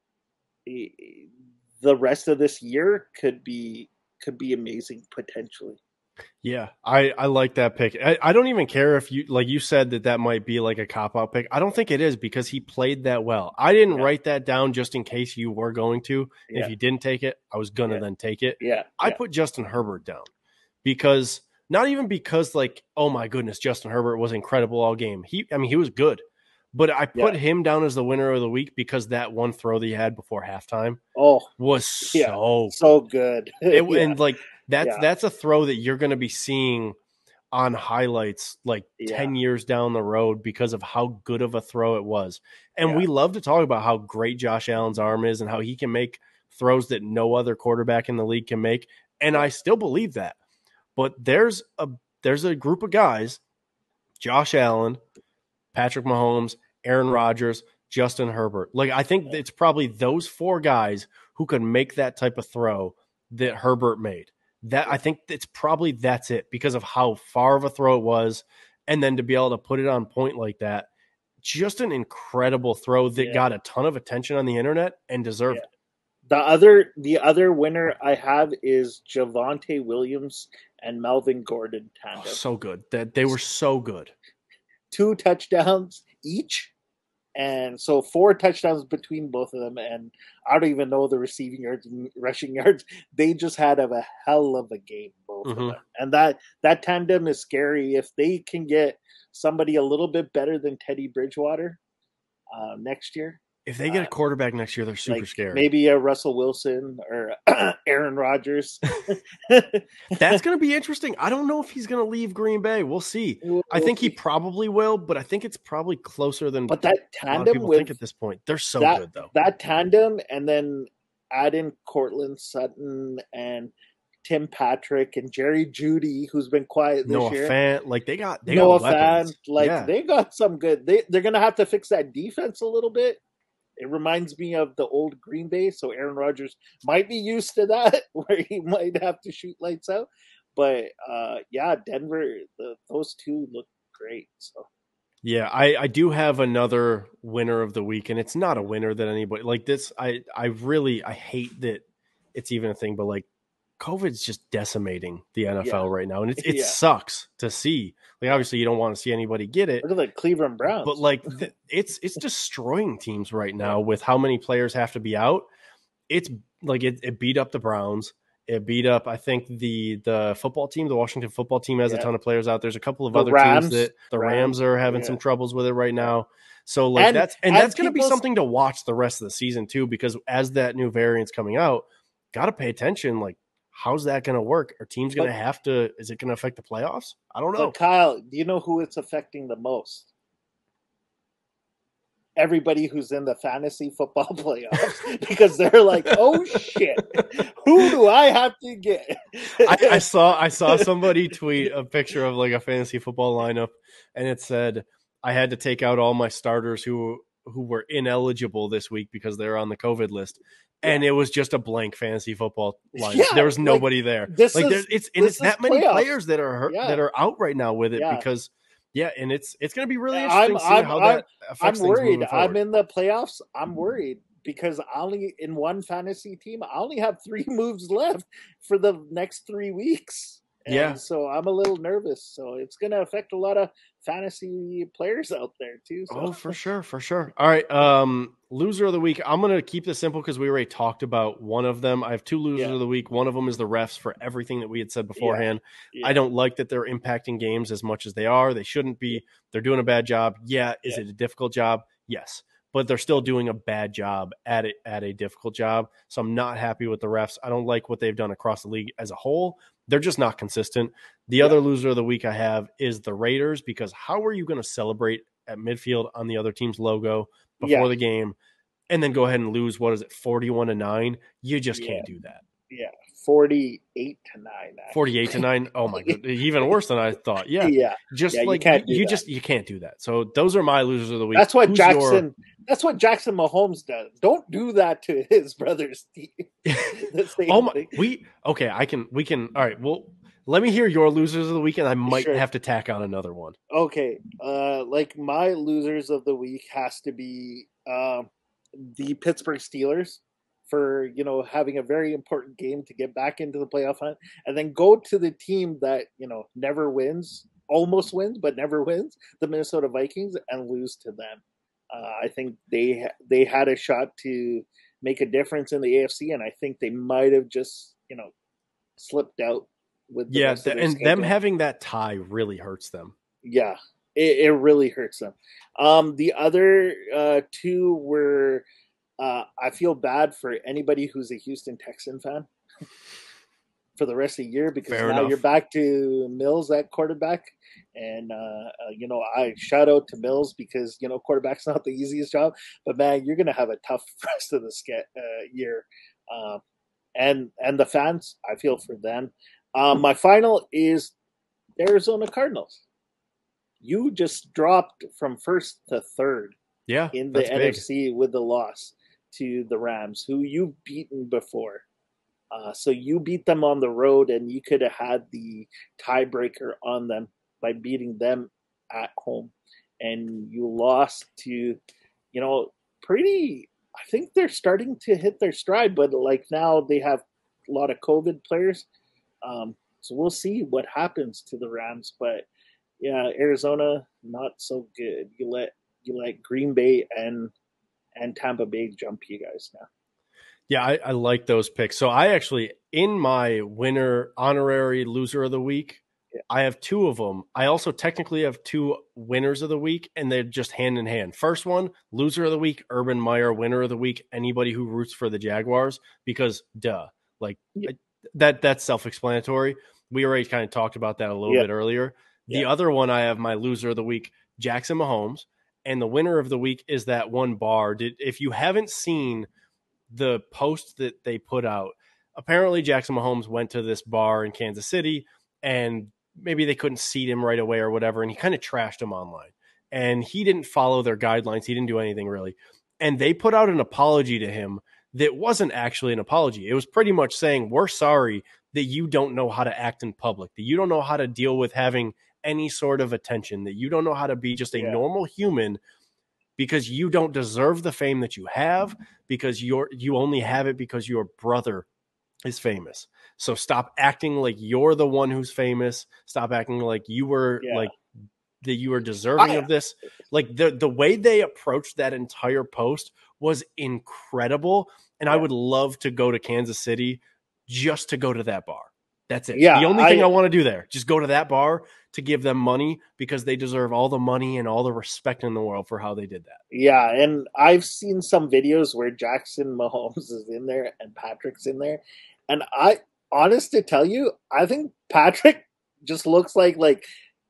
the rest of this year could be amazing potentially. Yeah, I like that pick. I don't even care if you like you said that might be like a cop out pick. I don't think it is because he played that well. I didn't Yeah, write that down just in case you were going to. And if yeah, you didn't take it, I was gonna yeah, then take it. yeah, I yeah, put Justin Herbert down because not even because like, oh my goodness, Justin Herbert was incredible all game. He was good. But I yeah. put him down as the winner of the week because that one throw that he had before halftime Oh, was yeah, so so good. good. Yeah, And like that's yeah, that's a throw that you're going to be seeing on highlights like yeah, 10 years down the road because of how good of a throw it was. And yeah, we love to talk about how great Josh Allen's arm is and how he can make throws that no other quarterback in the league can make. And yeah, I still believe that. But there's a group of guys, Josh Allen, Patrick Mahomes, Aaron Rodgers, Justin Herbert. Like I think it's probably those four guys who could make that type of throw that Herbert made. That I yeah, think it's probably that's it because of how far of a throw it was, and then to be able to put it on point like that, just an incredible throw that yeah, got a ton of attention on the internet and yeah. deserved it. The other winner I have is Javonte Williams and Melvin Gordon Oh, tandem. so good. That they were so good. 2 touchdowns each, and so 4 touchdowns between both of them. And I don't even know the receiving yards and rushing yards. They just had a hell of a game, both of Mm-hmm. them. And that tandem is scary. If they can get somebody a little bit better than Teddy Bridgewater next year, If they get uh, a quarterback next year, they're super like scary. maybe a Russell Wilson or Aaron Rodgers. That's going to be interesting. I don't know if he's going to leave Green Bay. We'll see. I We'll think he see. probably will, but I think it's probably closer than But that a lot of tandem people think with at this point. They're so that good, though. that tandem, and then add in Cortland Sutton and Tim Patrick and Jerry Judy, who's been quiet this Noah year. Fant, like they got Noah Fan, weapons. like Yeah. they got some good. They're gonna have to fix that defense a little bit. It reminds me of the old Green Bay, so Aaron Rodgers might be used to that, where he might have to shoot lights out. But yeah, Denver, those two look great. So Yeah, I do have another winner of the week, and it's not a winner that anybody like this. I hate that it's even a thing, but like COVID's just decimating the yeah, NFL right now, and it yeah, sucks to see. Like yeah. obviously you don't want to see anybody get it, Look at the Cleveland but Browns. like it's destroying teams right Yeah, now with how many players have to be out. It's like it beat up the Browns. It beat up, I think the football team, the Washington football team has a yeah. ton of players out. There's a couple of The other teams Rams, that the Rams are having yeah, some troubles with it right yeah. now. So like and that's and going to be people's something to watch the rest of the season too, because as that new variant's coming out, got to pay attention. Like, how's that going to work? Are teams going to but have to? Is it going to affect the playoffs? I don't but know. Kyle, do you know who it's affecting the most? Everybody who's in the fantasy football playoffs, because they're like, oh shit, who do I have to get? I saw somebody tweet a picture of like a fantasy football lineup, and it said I had to take out all my starters who were ineligible this week because they're on the COVID list, Yeah, and it was just a blank fantasy football lineup. There yeah. was Like nobody there. this Like is it's this is that many playoffs. players that are hurt, Yeah, that are out right now with it yeah. because yeah, and it's going to be really I'm interesting seeing I'm how I'm that I'm affects things worried. moving I'm forward. in the playoffs. I'm worried because I only in one fantasy team. I only have 3 moves left for the next 3 weeks. Yeah. And so I'm a little nervous. So it's going to affect a lot of fantasy players out there too. So Oh, for sure, for sure. All right, loser of the week. I'm gonna keep this simple because we already talked about one of them. I have two losers yeah, of the week. One of them is the refs for everything that we had said yeah, beforehand. I yeah, don't like that they're impacting games as much as they are. They shouldn't be. They're doing a bad job. Yeah, is yeah, it a difficult job? Yes, but they're still doing a bad job at it, at a difficult job. So I'm not happy with the refs. I don't like what they've done across the league as a whole. They're just not consistent. The yeah, other loser of the week I have is the Raiders, because how are you going to celebrate at midfield on the other team's logo yeah, before the game and then go ahead and lose, what is it, 41-9? You just yeah, can't do that. yeah. 48-9, 48-9. Oh my actually. god, even worse than I thought. Yeah. yeah, yeah. Just You like can't do you that. just you can't do that. So those are my losers of the week. That's what Who's your Jackson. That's what Jackson Mahomes does. Don't do that to his brother's team. The Oh same my, thing. we can all right, well, let me hear your losers of the week and I might Sure. have to tack on another one. Okay. Like my losers of the week has to be the Pittsburgh Steelers for having a very important game to get back into the playoff hunt, and then go to the team that never wins, almost wins but never wins, the Minnesota Vikings, and lose to them. I think they had a shot to make a difference in the AFC, and I think they might have just slipped out with the Yeah, rest of their and them schedule. having that tie really hurts them. Yeah, it really hurts them. The other two were I feel bad for anybody who's a Houston Texan fan for the rest of the year, because Fair now you're enough. back to Mills at quarterback. And I shout out to Mills, because quarterback's not the easiest job, but man, you're gonna have a tough rest of the year. Um, and the fans, I feel for them. My final is Arizona Cardinals. You just dropped from first to third Yeah, in the that's big. NFC with the loss to the Rams, who you've beaten before. So you beat them on the road, and you could have had the tiebreaker on them by beating them at home. And you lost to, pretty. I think they're starting to hit their stride, but like now they have a lot of COVID players. So we'll see what happens to the Rams. But yeah, Arizona not so good. You let Green Bay and Tampa Bay jump you guys now. Yeah, I like those picks. So I actually, in my winner honorary loser of the week, Yeah, I have two of them. I also technically have two winners of the week, and they're just hand in hand. First one, loser of the week, Urban Meyer. Winner of the week, anybody who roots for the Jaguars, because duh, like yeah, that's self explanatory. We already kind of talked about that a little yeah, bit earlier. yeah, The other one, I have my loser of the week, Jackson Mahomes, and the winner of the week is that one bar. If you haven't seen the post that they put out, apparently Jackson Mahomes went to this bar in Kansas City, and maybe they couldn't seat him right away or whatever, and he kind of trashed him online. And he didn't follow their guidelines. He didn't do anything really. And they put out an apology to him that wasn't actually an apology. It was pretty much saying, we're sorry that you don't know how to act in public, that you don't know how to deal with having any sort of attention, that you don't know how to be just a yeah, normal human, because you don't deserve the fame that you have, because you only have it because your brother is famous. So stop acting like you're the one who's famous. Stop acting like you were yeah. like that you were deserving I of this. Like the way they approached that entire post was incredible. And I yeah, would love to go to Kansas City just to go to that bar. That's it. yeah. The only thing I I want to do there, just go to that bar to give them money, because they deserve all the money and all the respect in the world for how they did that. Yeah, and I've seen some videos where Jackson Mahomes is in there and Patrick's in there, and honest to tell you, I think Patrick just looks like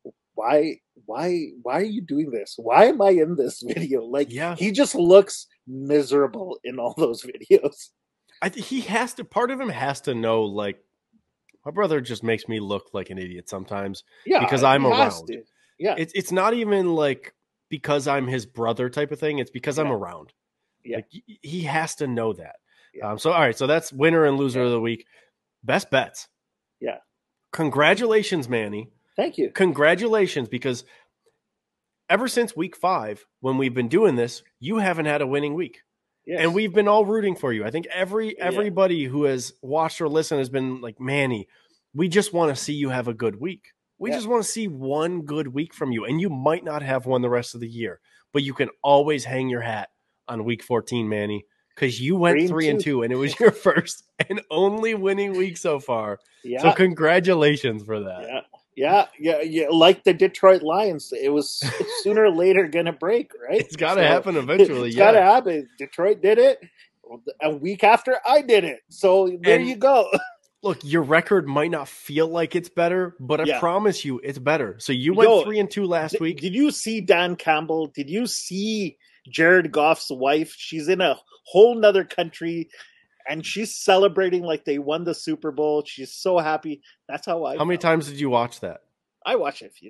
why are you doing this? Why am I in this video? Like, Yeah. he just looks miserable in all those videos. I think he has to, part of him has to know, like, my brother just makes me look like an idiot sometimes because Yeah, I'm he has around. to. Yeah, It's not even like because I'm his brother type of thing. It's because I'm yeah, around. yeah, Like he has to know that. yeah, So all right, so that's winner and loser yeah, of the week. Best bets. yeah. Congratulations, Manny. Thank you. Congratulations, because ever since week 5, when we've been doing this, you haven't had a winning week. And Yes. we've been all rooting for you. I think Yeah. everybody who has watched or listened has been like, Manny, We just want to see you have a good week. We Yeah. just want to see one good week from you. And you might not have one the rest of the year, but you can always hang your hat on week 14, Manny, because you went 3-2 and it was your first and only winning week so far. Yeah. So congratulations for that. Yeah. Like the Detroit Lions, it was sooner or later going to break, right? It's got to happen eventually. It's got to happen. Detroit did it a week after I did it. So there you go. Look, your record might not feel like it's better, but I promise you it's better. So you went 3-2 last week. Did you see Dan Campbell? Did you see Jared Goff's wife? She's in a whole nother country and she's celebrating like they won the Super Bowl. She's so happy. That's how I How many times did you watch that? I watched it a few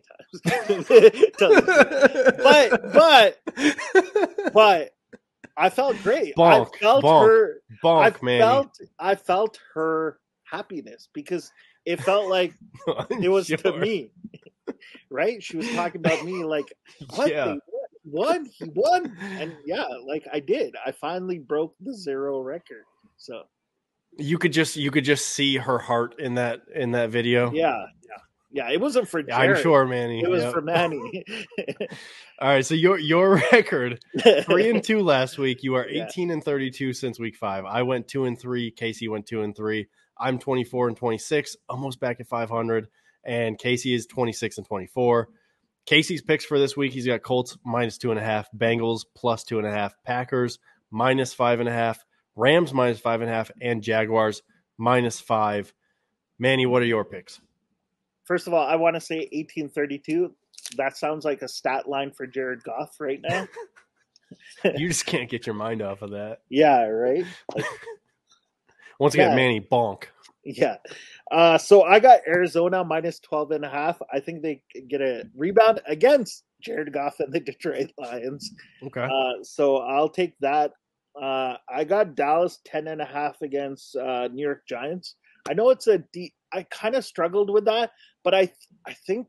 times. but I felt great. I felt her happiness because it felt like it was to me, right? She was talking about me like, what? Yeah. He won. And like I did. I finally broke the 0 record. So you could just see her heart in that video. Yeah. It wasn't for Jared. I'm sure, Manny. It was for Manny. All right, so your record 3-2 last week. You are 18-32 since week 5. I went 2-3. Casey went 2-3. I'm 24-26, almost back at 500, and Casey is 26-24. Casey's picks for this week: he's got Colts -2.5, Bengals +2.5, Packers -5.5, Rams -5.5, and Jaguars -5. Manny, what are your picks? First of all, I want to say 18-32. That sounds like a stat line for Jared Goff right now. You just can't get your mind off of that. Yeah, right? Like, once again, Manny, bonk. Yeah. So I got Arizona -12.5. I think they get a rebound against Jared Goff and the Detroit Lions. Okay. So I'll take that. I got Dallas 10.5 against New York Giants. I know it's I kind of struggled with that, but I think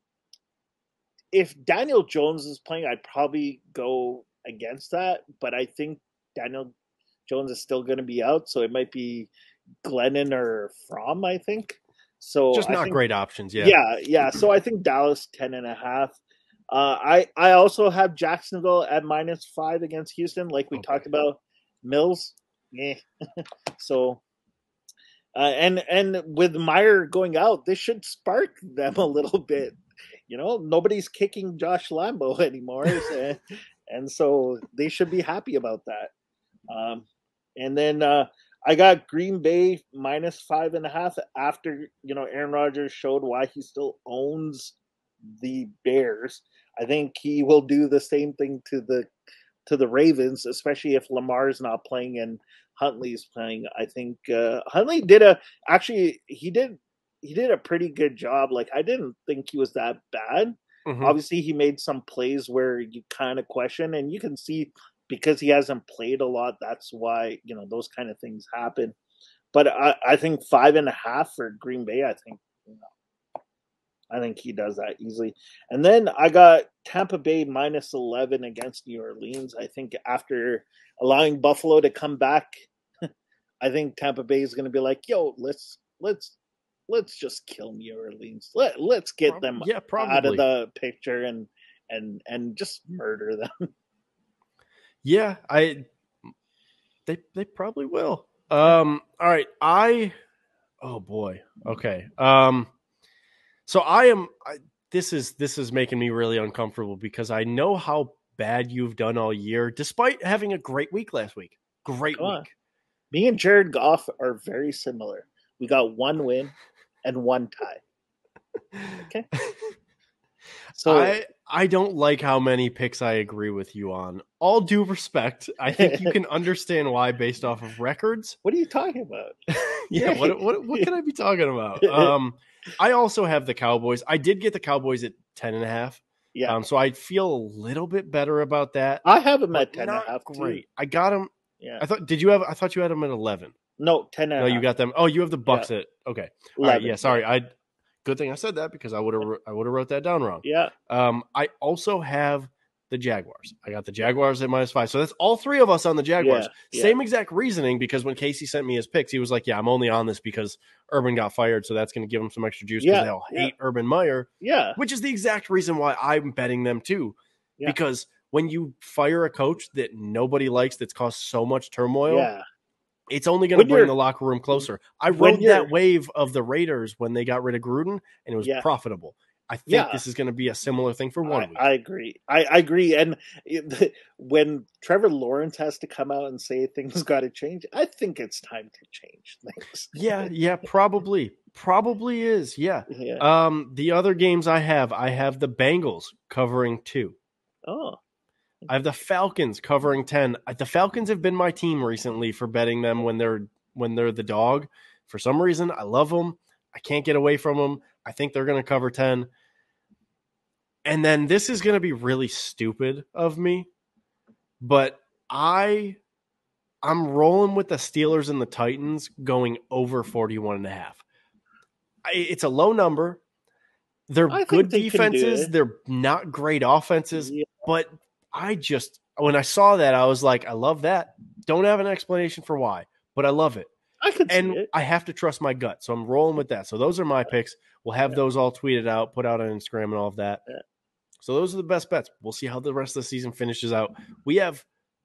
if Daniel Jones is playing, I'd probably go against that. But I think Daniel Jones is still going to be out, so it might be Glennon or Fromm, I think. So just not great options, yeah. Yeah. So I think Dallas 10.5. I also have Jacksonville at -5 against Houston, like we talked about. Mills, So and with Meyer going out, this should spark them a little bit. Nobody's kicking Josh Lambo anymore, and so they should be happy about that. And then I got Green Bay -5.5 after Aaron Rodgers showed why he still owns the Bears. I think he will do the same thing to the Ravens, especially if Lamar's not playing and Huntley's playing. I think Huntley did a pretty good job. Like, I didn't think he was that bad. Mm-hmm. Obviously, he made some plays where you kind of question, and you can see because he hasn't played a lot, that's why those kind of things happen. But I think 5.5 for Green Bay. I think he does that easily. And then I got Tampa Bay -11 against New Orleans. I think after allowing Buffalo to come back, I think Tampa Bay is going to be like, "Yo, let's just kill New Orleans. Let's get them out of the picture and just murder them." Yeah, they probably will. All right, oh boy. Okay. So this is making me really uncomfortable because I know how bad you've done all year, despite having a great week last week. Great week. Me and Jared Goff are very similar. We got 1 win and 1 tie. Okay. So I don't like how many picks I agree with you on. All due respect, I think you can understand why based off of records. What are you talking about? Yeah, what can I be talking about? I also have the Cowboys. I did get the Cowboys at 10.5. Yeah. So I feel a little bit better about that. I have them at 10.5. Great. Too. I got them. Yeah. I thought you had them at 11. No, 10.5. No, you got them. Oh, you have the Bucs at okay. 11, all right, yeah, sorry. Yeah. Good thing I said that because I would have wrote that down wrong. Yeah. I also have the Jaguars. I got the Jaguars at -5. So that's all three of us on the Jaguars. Same exact reasoning, because when Casey sent me his picks, he was like, yeah, I'm only on this because Urban got fired, so that's going to give him some extra juice because they all hate Urban Meyer. Yeah. Which is the exact reason why I'm betting them too. Yeah. Because when you fire a coach that nobody likes, that's caused so much turmoil, it's only going to bring the locker room closer. I rode that wave of the Raiders when they got rid of Gruden, and it was profitable. I think this is going to be a similar thing for 1 week. I agree. I agree. And when Trevor Lawrence has to come out and say things got to change, I think it's time to change things. yeah, probably. Probably is, yeah. The other games I have the Bengals covering 2. Oh. I have the Falcons covering 10. The Falcons have been my team recently for betting them when they're the dog. For some reason, I love them. I can't get away from them. I think they're going to cover 10. And then this is going to be really stupid of me, but I'm rolling with the Steelers and the Titans going over 41.5. It's a low number. They're good defenses. They're not great offenses, but when I saw that, I was like, I love that. Don't have an explanation for why, but I love it. I can see it. I have to trust my gut, so I'm rolling with that. So those are my picks. We'll have those all tweeted out, put out on Instagram and all of that. So those are the best bets. We'll see how the rest of the season finishes out. We have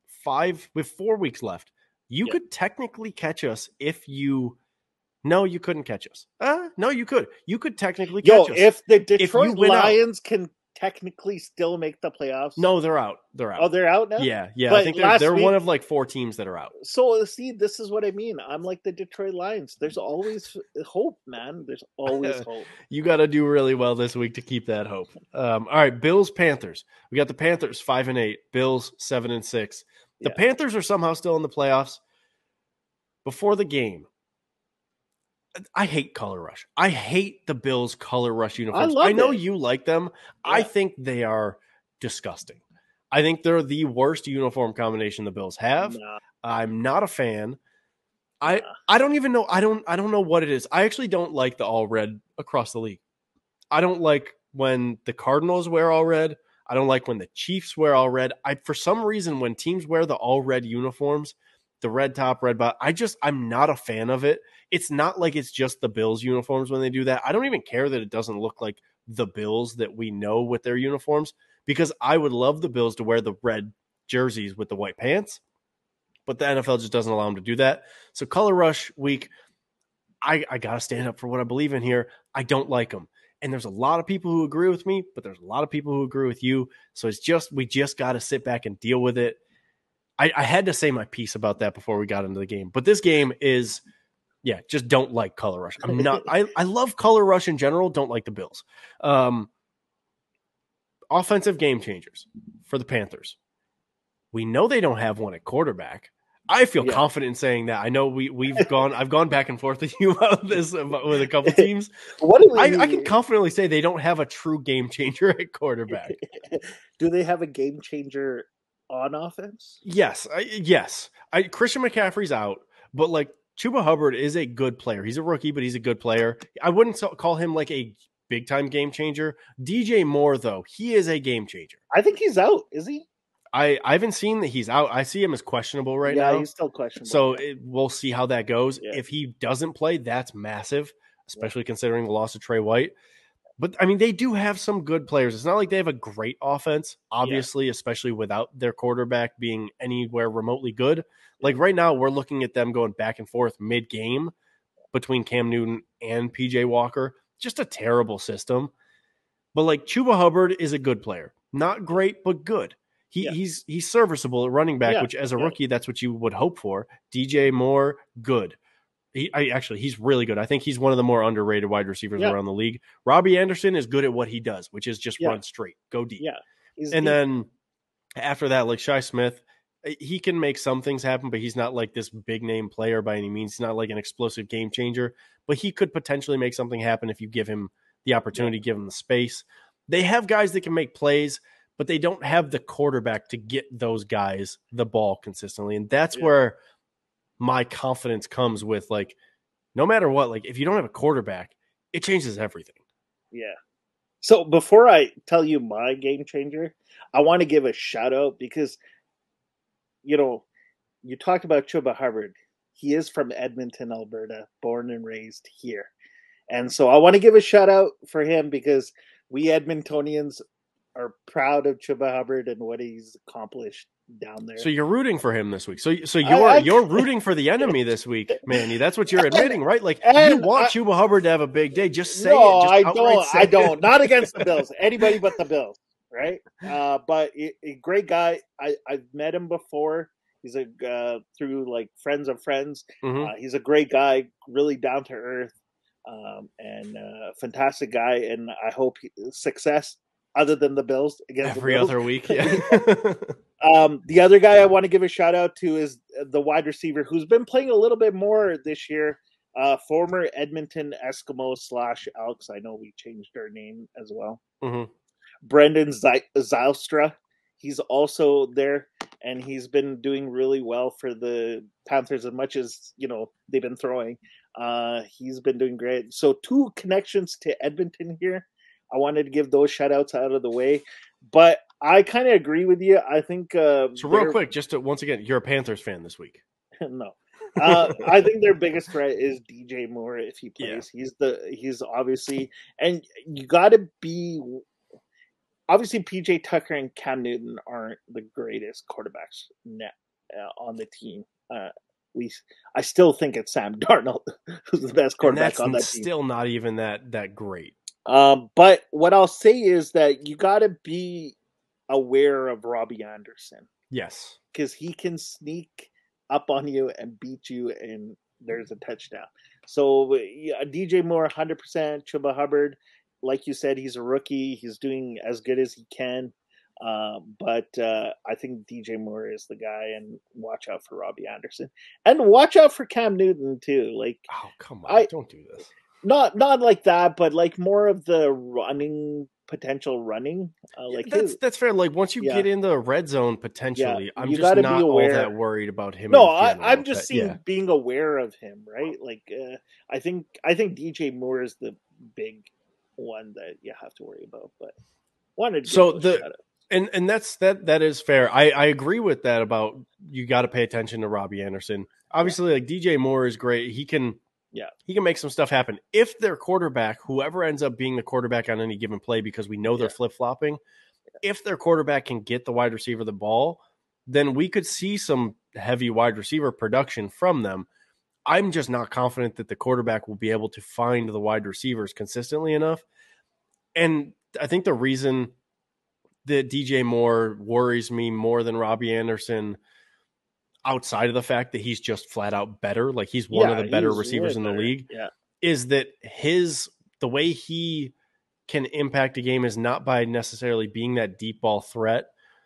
4 weeks left. You could technically catch us if you – no, you couldn't catch us. No, you could. You could technically catch us. If the Detroit Lions can technically still make the playoffs. No, they're out. They're out. Oh, they're out now? Yeah. But I think they're one of like 4 teams that are out. So, see, this is what I mean. I'm like the Detroit Lions. There's always hope, man. There's always hope. You got to do really well this week to keep that hope. All right, Bills, Panthers. We got the Panthers 5-8, Bills 7-6. The Panthers are somehow still in the playoffs. Before the game, I hate Color Rush. I hate the Bills' Color Rush uniforms. I know you like them. Yeah. I think they are disgusting. I think they're the worst uniform combination the Bills have. Nah. I'm not a fan. I don't even know. I don't know what it is. I actually don't like the all red across the league. I don't like when the Cardinals wear all red. I don't like when the Chiefs wear all red. For some reason, when teams wear the all red uniforms, the red top, red bottom, I'm not a fan of it. It's not like it's just the Bills uniforms when they do that. I don't even care that it doesn't look like the Bills that we know with their uniforms, because I would love the Bills to wear the red jerseys with the white pants, but the NFL just doesn't allow them to do that. So Color Rush week, I got to stand up for what I believe in here. I don't like them. And there's a lot of people who agree with me, but there's a lot of people who agree with you. So we just got to sit back and deal with it. I had to say my piece about that before we got into the game. But this game is, just don't like Color Rush. I'm not. I love Color Rush in general. Don't like the Bills. Offensive game changers for the Panthers. We know they don't have one at quarterback. I feel confident in saying that. I know I've gone back and forth with you about this with a couple teams. I can confidently say they don't have a true game changer at quarterback. Do they have a game changer on offense? Yes. Christian McCaffrey's out, but like Chuba Hubbard is a good player. He's a rookie, but he's a good player. I wouldn't call him like a big time game changer. DJ Moore, though, he is a game changer. I think he's out. Is he? I haven't seen that he's out. I see him as questionable right now. Yeah, he's still questionable. So we'll see how that goes. Yeah. If he doesn't play, that's massive, especially considering the loss of Trey White. But, I mean, they do have some good players. It's not like they have a great offense, obviously, especially without their quarterback being anywhere remotely good. Like right now, we're looking at them going back and forth mid-game between Cam Newton and P.J. Walker. Just a terrible system. But, like, Chuba Hubbard is a good player. Not great, but good. He's serviceable at running back, which as a rookie, that's what you would hope for. DJ Moore, good. He's really good. I think he's one of the more underrated wide receivers around the league. Robbie Anderson is good at what he does, which is just run straight, go deep. Yeah. Then after that, like Shi Smith, he can make some things happen, but he's not like this big name player by any means. He's not like an explosive game changer, but he could potentially make something happen if you give him the opportunity, give him the space. They have guys that can make plays, but they don't have the quarterback to get those guys the ball consistently. And that's where my confidence comes with, like, no matter what, like if you don't have a quarterback, it changes everything. Yeah. So before I tell you my game changer, I want to give a shout out because, you know, you talked about Chuba Hubbard. He is from Edmonton, Alberta, born and raised here. And so I want to give a shout out for him because we Edmontonians are proud of Chuba Hubbard and what he's accomplished down there. So you're rooting for him this week. So I you're rooting for the enemy this week, Manny. That's what you're admitting, right? Like you want Chuba Hubbard to have a big day. Just say no, it. Just I outright don't. say I it. don't. Not against the Bills. Anybody but the Bills, right? But a great guy. I've met him before. He's through like friends of friends. Mm-hmm. He's a great guy, really down to earth, and fantastic guy. And I hope success other than the Bills against Every the Bills. other week. Yeah. The other guy I want to give a shout out to is the wide receiver who's been playing a little bit more this year. Former Edmonton Eskimo / Elks. I know we changed our name as well. Mm-hmm. Brendan Zylstra. He's also there, and he's been doing really well for the Panthers as much as, they've been throwing. He's been doing great. So 2 connections to Edmonton here. I wanted to give those shout outs out of the way. But I kind of agree with you. I think so real quick, just to, once again, you're a Panthers fan this week. No. I think their biggest threat is DJ Moore if he plays. Yeah. He's obviously, and you got to be. Obviously, PJ Tucker and Cam Newton aren't the greatest quarterbacks on the team. I still think it's Sam Darnold who's the best quarterback on that team. Still not even that great. But what I'll say is that you got to be aware of Robbie Anderson. Yes, because he can sneak up on you and beat you, and there's a touchdown. So DJ Moore, 100%. Chuba Hubbard, like you said, he's a rookie. He's doing as good as he can. But I think DJ Moore is the guy, and watch out for Robbie Anderson, and watch out for Cam Newton too. Like, oh come on, don't do this. Not like that, but like more of the potential running. That's fair. Like once you get in the red zone, potentially, I'm just not all that worried about him. No, I'm just being aware of him, right? Like I think DJ Moore is the big one that you have to worry about. But wanted to and that is fair. I agree with that about you got to pay attention to Robbie Anderson. Obviously, like DJ Moore is great. He can make some stuff happen. If their quarterback, whoever ends up being the quarterback on any given play, because we know they're flip-flopping, if their quarterback can get the wide receiver the ball, then we could see some heavy wide receiver production from them. I'm just not confident that the quarterback will be able to find the wide receivers consistently enough. And I think the reason that DJ Moore worries me more than Robbie Anderson, outside of the fact that he's just flat out better, like he's one of the better receivers in the league, is that the way he can impact a game is not by necessarily being that deep ball threat,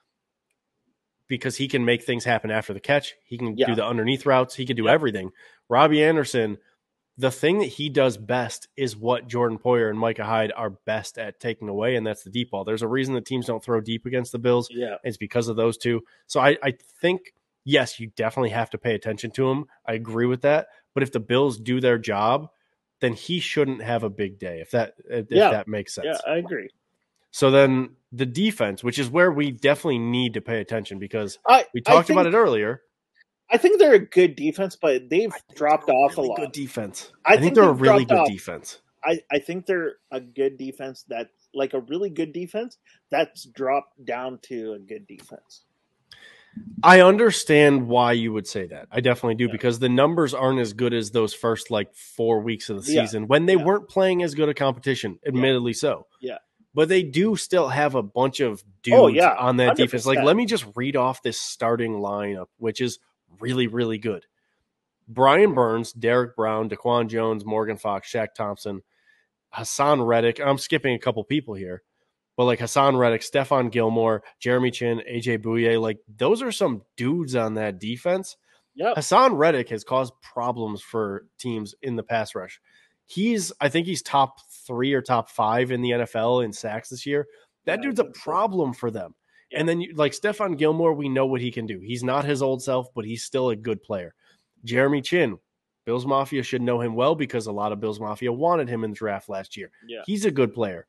because he can make things happen after the catch. He can do the underneath routes. He can do everything. Robbie Anderson, the thing that he does best is what Jordan Poyer and Micah Hyde are best at taking away, and that's the deep ball. There's a reason that teams don't throw deep against the Bills. Yeah. It's because of those two. So I think, yes, you definitely have to pay attention to him. I agree with that. But if the Bills do their job, then he shouldn't have a big day, if that makes sense. Yeah, I agree. So then the defense, which is where we definitely need to pay attention, because we talked about it earlier. I think they're a good defense, but they've dropped off a lot. Good defense. I think they're a really good defense. I think they're a good defense that, like a really good defense, that's dropped down to a good defense. I understand why you would say that. I definitely do, because the numbers aren't as good as those first 4 weeks of the season when they weren't playing as good a competition, admittedly so. Yeah. But they do still have a bunch of dudes on that 100%. defense. Like, let me just read off this starting lineup, which is really, really good. Brian Burns, Derek Brown, Daquan Jones, Morgan Fox, Shaq Thompson, Hassan Reddick. I'm skipping a couple people here. But like Hassan Reddick, Stephon Gilmore, Jeremy Chin, AJ Bouye, like those are some dudes on that defense. Yep. Hassan Reddick has caused problems for teams in the pass rush. I think he's top 3 or top 5 in the NFL in sacks this year. That dude's a problem for them. Yeah. And then like Stephon Gilmore, we know what he can do. He's not his old self, but he's still a good player. Jeremy Chin, Bills Mafia should know him well, because a lot of Bills Mafia wanted him in the draft last year. Yeah. He's a good player.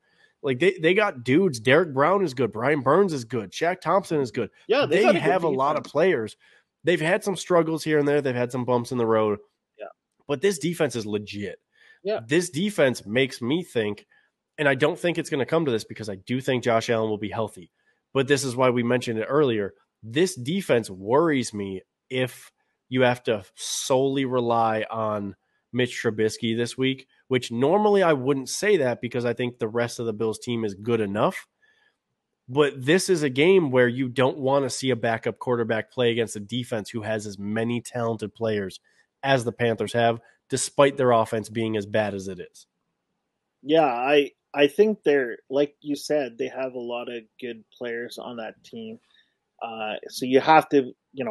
Like they got dudes. Derek Brown is good. Brian Burns is good. Shaq Thompson is good. Yeah, they They got a good have a lot of defense. players. They've had some struggles here and there. They've had some bumps in the road. Yeah. But this defense is legit. Yeah. This defense makes me think, and I don't think it's going to come to this because I do think Josh Allen will be healthy. But this is why we mentioned it earlier. This defense worries me if you have to solely rely on Mitch Trubisky this week, which normally I wouldn't say that because I think the rest of the Bills team is good enough. But this is a game where you don't want to see a backup quarterback play against a defense who has as many talented players as the Panthers have, despite their offense being as bad as it is. Yeah, I think they're, like you said, they have a lot of good players on that team. So you have to,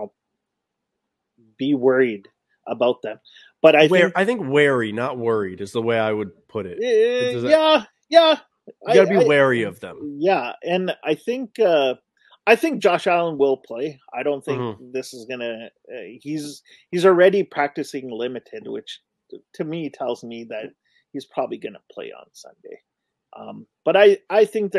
be worried about them. But I think wary, not worried, is the way I would put it. Yeah. You got to be wary of them. Yeah, and I think Josh Allen will play. I don't think this is gonna. He's already practicing limited, which to me tells me that he's probably gonna play on Sunday. But I think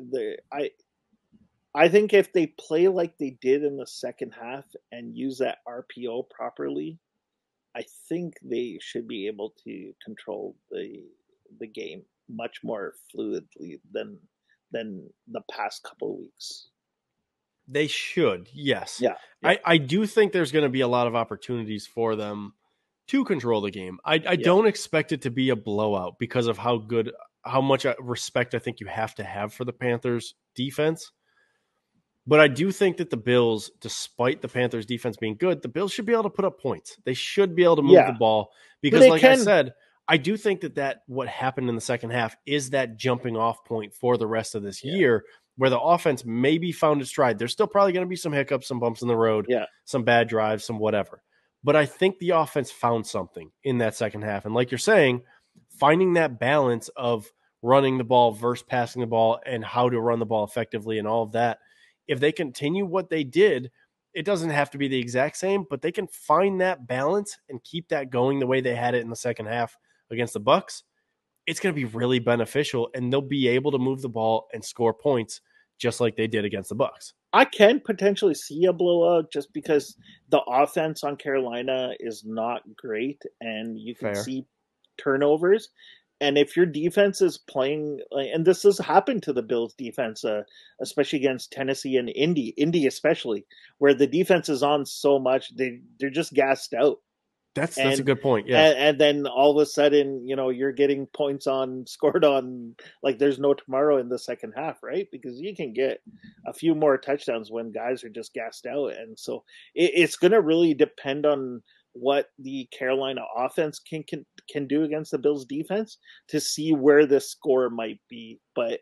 I think if they play like they did in the second half and use that RPO properly, I think they should be able to control the game much more fluidly than the past couple of weeks. They should, yes. Yeah. I do think there's going to be a lot of opportunities for them to control the game. I don't expect it to be a blowout because of how much respect I think you have to have for the Panthers defense. But I do think that the Bills, despite the Panthers defense being good, the Bills should be able to put up points. They should be able to move the ball because, like I said, I do think that what happened in the second half is that jumping off point for the rest of this year where the offense maybe found its stride. There's still probably going to be some hiccups, some bumps in the road, some bad drives, some whatever. But I think the offense found something in that second half. And like you're saying, finding that balance of running the ball versus passing the ball and how to run the ball effectively and all of that, if they continue what they did, it doesn't have to be the exact same, but they can find that balance and keep that going the way they had it in the second half against the Bucs. It's going to be really beneficial, and they'll be able to move the ball and score points just like they did against the Bucs. I can potentially see a blowout just because the offense on Carolina is not great, and you can see turnovers. And if your defense is playing, and this has happened to the Bills defense, especially against Tennessee and Indy especially, where the defense is on so much, they're just gassed out. That's a good point. Yeah. And then all of a sudden, you're getting points scored on like there's no tomorrow in the second half, right? Because you can get a few more touchdowns when guys are just gassed out. And so it's going to really depend on what the Carolina offense can do against the Bills defense to see where the score might be. But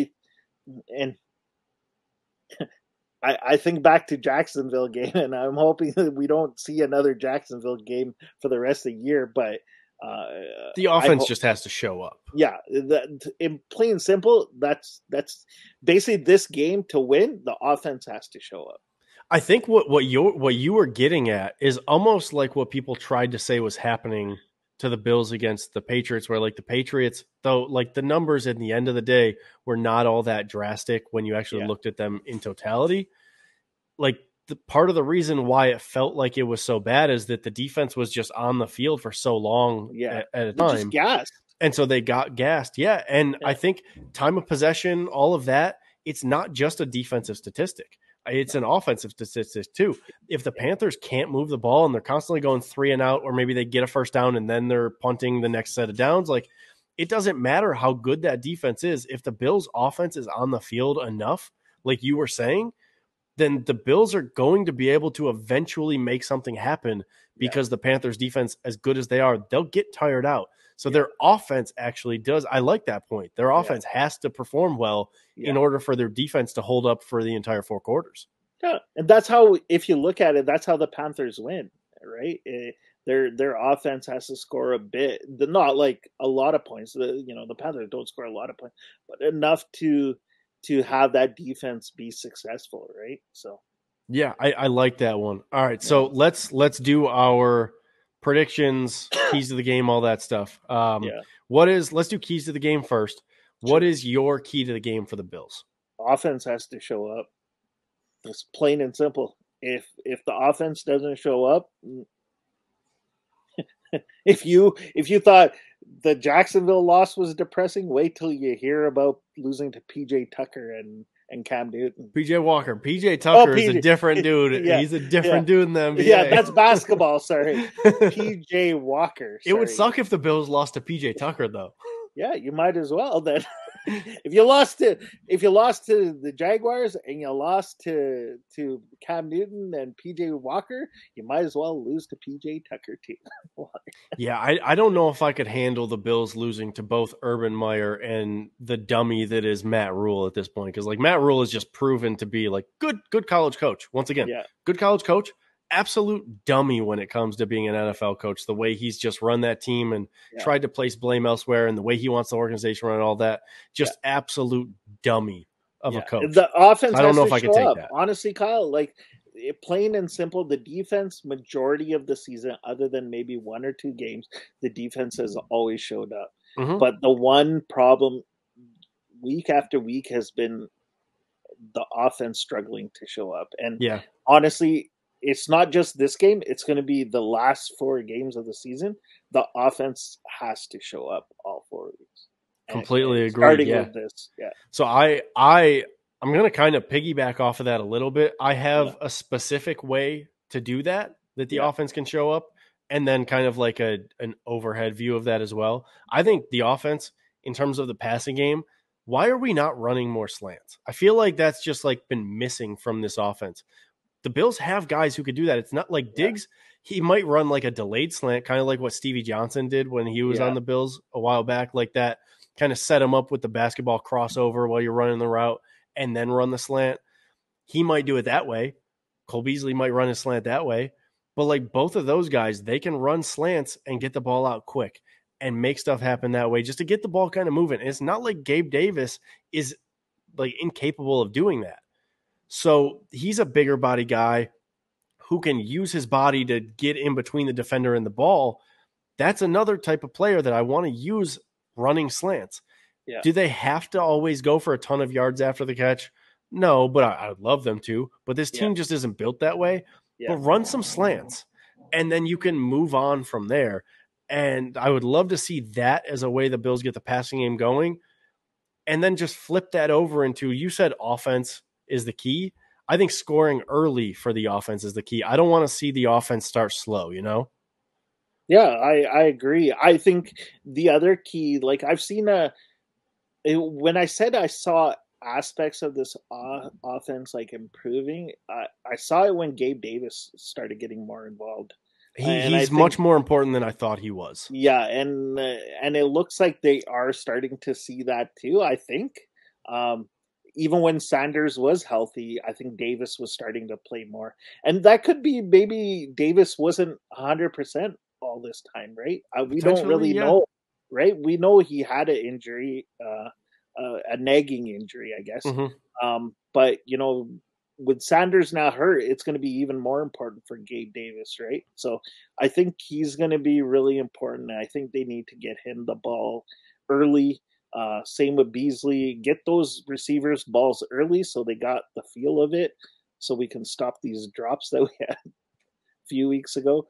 I think back to Jacksonville game, and I'm hoping that we don't see another Jacksonville game for the rest of the year. But the offense just has to show up. Yeah, in plain and simple, that's basically this game to win. The offense has to show up. I think what you were getting at is almost like what people tried to say was happening to the Bills against the Patriots, where like the Patriots, though, like the numbers at the end of the day were not all that drastic when you actually looked at them in totality. Like the part of the reason why it felt like it was so bad is that the defense was just on the field for so long at a time. Just gassed. And so they got gassed. Yeah. And I think time of possession, all of that, it's not just a defensive statistic. It's an offensive statistic too. If the Panthers can't move the ball and they're constantly going 3 and out, or maybe they get a first down and then they're punting the next set of downs, like it doesn't matter how good that defense is. If the Bills offense is on the field enough, like you were saying, then the Bills are going to be able to eventually make something happen because the Panthers defense, as good as they are, they'll get tired out. So their offense actually does. I like that point. Their offense has to perform well in order for their defense to hold up for the entire 4 quarters. Yeah, and that's how, if you look at it, that's how the Panthers win, right? Their offense has to score a bit, not like a lot of points. The Panthers don't score a lot of points, but enough to have that defense be successful, right? So, yeah, I like that one. All right, so let's do our predictions, keys to the game, all that stuff. Let's do keys to the game first. What is your key to the game for the Bills? Offense has to show up. It's plain and simple. If the offense doesn't show up, if you thought the Jacksonville loss was depressing, wait till you hear about losing to PJ Tucker and Cam Newton. PJ Walker. PJ Tucker is a different dude. Yeah, He's a different dude in the NBA. Yeah, that's basketball. Sorry, PJ Walker. It would suck if the Bills lost to PJ Tucker, though. Yeah, you might as well then. If you lost to the Jaguars and you lost to Cam Newton and PJ Walker, you might as well lose to PJ Tucker too. Yeah, I don't know if I could handle the Bills losing to both Urban Meyer and the dummy that is Matt Rule at this point, because like Matt Rule is just proven to be like good college coach. Once again, good college coach. Absolute dummy when it comes to being an NFL coach, the way he's just run that team and tried to place blame elsewhere and the way he wants the organization run and all that. Just absolute dummy of a coach. The offense, I don't know if I could take that. Honestly, Kyle, like plain and simple, the defense majority of the season, other than maybe 1 or 2 games, the defense has always showed up. Mm-hmm. But the one problem week after week has been the offense struggling to show up. And honestly, it's not just this game. It's going to be the last 4 games of the season. The offense has to show up all 4 weeks. Completely agree. Starting with this, So I'm going to kind of piggyback off of that a little bit. I have a specific way to do that the offense can show up, and then kind of like an overhead view of that as well. I think the offense, in terms of the passing game, why are we not running more slants? I feel like that's just like been missing from this offense. The Bills have guys who could do that. It's not like Diggs. He might run like a delayed slant, kind of like what Stevie Johnson did when he was on the Bills a while back, like that. Kind of set him up with the basketball crossover while you're running the route and then run the slant. He might do it that way. Cole Beasley might run his slant that way. But like both of those guys, they can run slants and get the ball out quick and make stuff happen that way just to get the ball kind of moving. And it's not like Gabe Davis is like incapable of doing that. So he's a bigger body guy who can use his body to get in between the defender and the ball. That's another type of player that I want to use running slants. Yeah. Do they have to always go for a ton of yards after the catch? No, but I would love them to. But this team just isn't built that way. But run some slants, and then you can move on from there. And I would love to see that as a way the Bills get the passing game going, and then just flip that over into, you said offense is the key. I think scoring early for the offense is the key. I don't want to see the offense start slow, you know? Yeah, I agree. I think the other key, like I've seen when I said I saw aspects of this offense like improving, I saw it when Gabe Davis started getting more involved. He's much more important than I thought he was. Yeah, and it looks like they are starting to see that too, I think. Even when Sanders was healthy, I think Davis was starting to play more. And that could be maybe Davis wasn't 100% all this time, right? We don't really know, right? We know he had an injury, a nagging injury, I guess. Mm-hmm. But, you know, with Sanders now hurt, it's going to be even more important for Gabe Davis, right? So I think he's going to be really important. I think they need to get him the ball early. Same with Beasley. Get those receivers balls early so they got the feel of it, so we can stop these drops that we had a few weeks ago.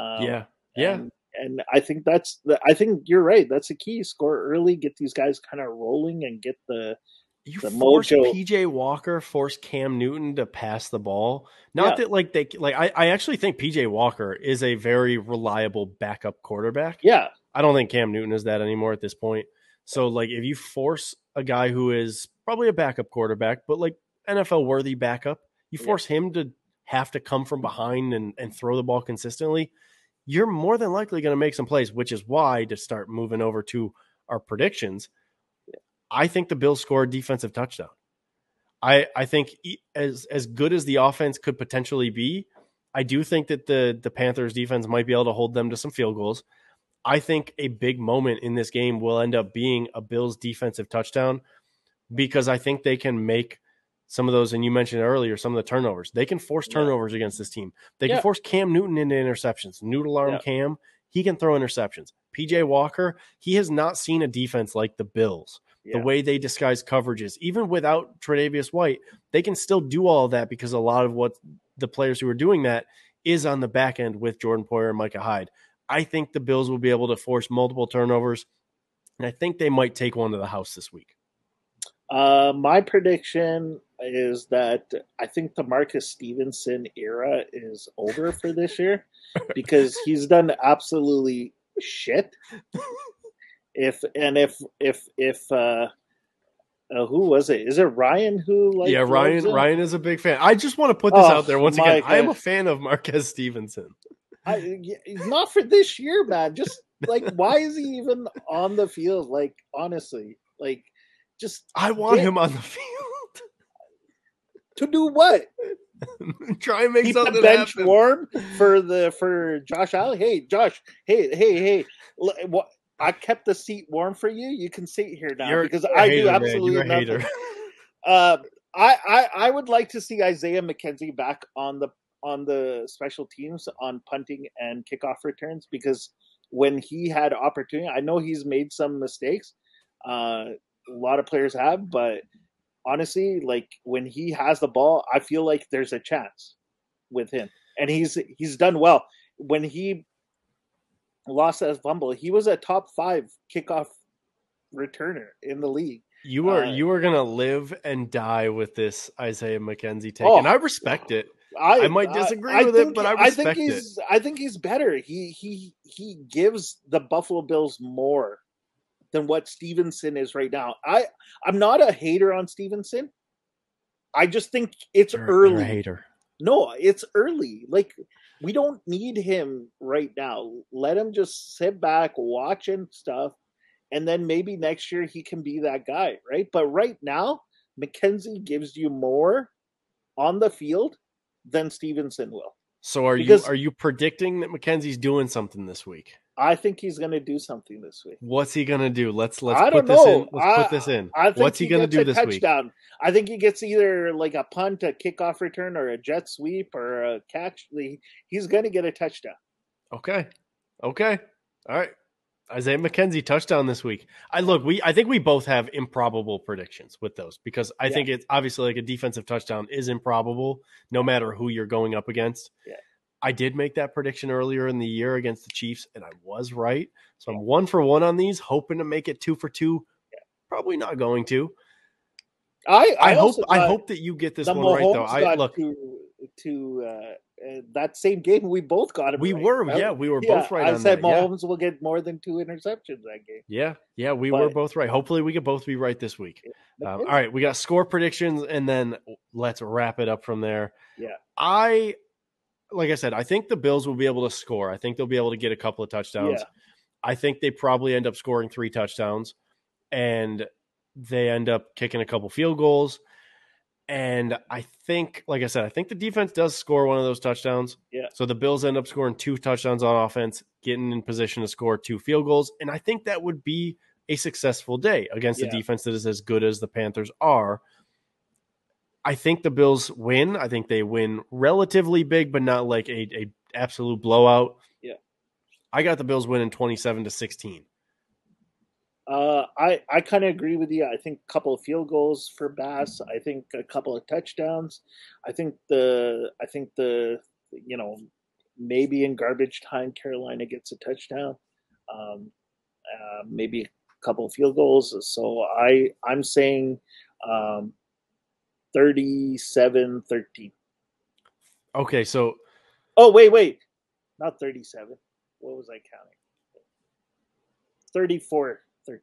And I think I think you're right. That's the key. Score early, get these guys kind of rolling, and get the force mojo. PJ Walker, force Cam Newton to pass the ball. Not that like they like. I actually think PJ Walker is a very reliable backup quarterback. Yeah, I don't think Cam Newton is that anymore at this point. So like if you force a guy who is probably a backup quarterback, but like NFL worthy backup, you force him to have to come from behind and throw the ball consistently, you're more than likely going to make some plays, which is why, to start moving over to our predictions, I think the Bills score a defensive touchdown. I think as good as the offense could potentially be, I do think that the Panthers defense might be able to hold them to some field goals. I think a big moment in this game will end up being a Bills defensive touchdown, because I think they can make some of those, and you mentioned earlier, some of the turnovers. They can force turnovers against this team. They can force Cam Newton into interceptions. Noodle arm Cam, he can throw interceptions. PJ Walker, he has not seen a defense like the Bills the way they disguise coverages, even without Tre'Davious White, they can still do all of that because a lot of what the players who are doing that is on the back end with Jordan Poyer and Micah Hyde. I think the Bills will be able to force multiple turnovers, and I think they might take one to the house this week. My prediction is that I think the Marcus Stevenson era is over for this year because he's done absolutely shit. If who was it? Is it Ryan who Ryan is a big fan. I just want to put this out there once again. I am a fan of Marquez Stevenson. Not for this year, man. Just like, why is he even on the field? Like, honestly, like, just I want him on the field to do what? Try and make keep something the bench happen. warm for Josh Allen. Hey, Josh. Hey. What? I kept the seat warm for you. You can sit here now because I do absolutely nothing. I would like to see Isaiah McKenzie back on the special teams on punting and kickoff returns because when he had opportunity, I know he's made some mistakes. A lot of players have, but honestly, like when he has the ball, I feel like there's a chance with him, and he's done well. When he lost that fumble, he was a top 5 kickoff returner in the league. You are gonna live and die with this Isaiah McKenzie take, and I respect it. I might disagree with it, but I respect it. I think he's better. He gives the Buffalo Bills more than what Stevenson is right now. I'm not a hater on Stevenson. I just think it's early. You're a hater. No, it's early. Like, we don't need him right now. Let him just sit back, watch and stuff, and then maybe next year he can be that guy, right? But right now, McKenzie gives you more on the field than Stevenson will. So are you predicting that McKenzie's doing something this week? I think he's going to do something this week. What's he going to do? Let's put this in. I think What's he going to do this touchdown. Week? I think he gets either like a punt, a kickoff return, or a jet sweep, or a catch. He's going to get a touchdown. Okay. All right. Isaiah McKenzie touchdown this week. I think we both have improbable predictions with those because I think it's obviously like a defensive touchdown is improbable no matter who you're going up against. Yeah. I did make that prediction earlier in the year against the Chiefs, and I was right. So I'm 1 for 1 on these, hoping to make it 2 for 2. Yeah. Probably not going to. I hope that you get this one right, though. To that same game, we both got it. We were both right. I said Mahomes will get more than 2 interceptions that game. Yeah, we were both right. Hopefully, we could both be right this week. All right, we got score predictions, and then let's wrap it up from there. Yeah, like I said, I think the Bills will be able to score. I think they'll be able to get a couple of touchdowns. Yeah. I think they probably end up scoring 3 touchdowns, and they end up kicking a couple field goals. And I think, like I said, I think the defense does score one of those touchdowns. Yeah. So the Bills end up scoring 2 touchdowns on offense, getting in position to score 2 field goals. And I think that would be a successful day against a defense that is as good as the Panthers are. I think the Bills win. I think they win relatively big, but not like a absolute blowout. Yeah. I got the Bills winning 27-16. I kind of agree with you. I think a couple of field goals for Bass. I think a couple of touchdowns. I think the maybe in garbage time Carolina gets a touchdown. Maybe a couple of field goals. So I'm saying 37-13. Okay, so wait. Not 37. What was I counting? 34-13.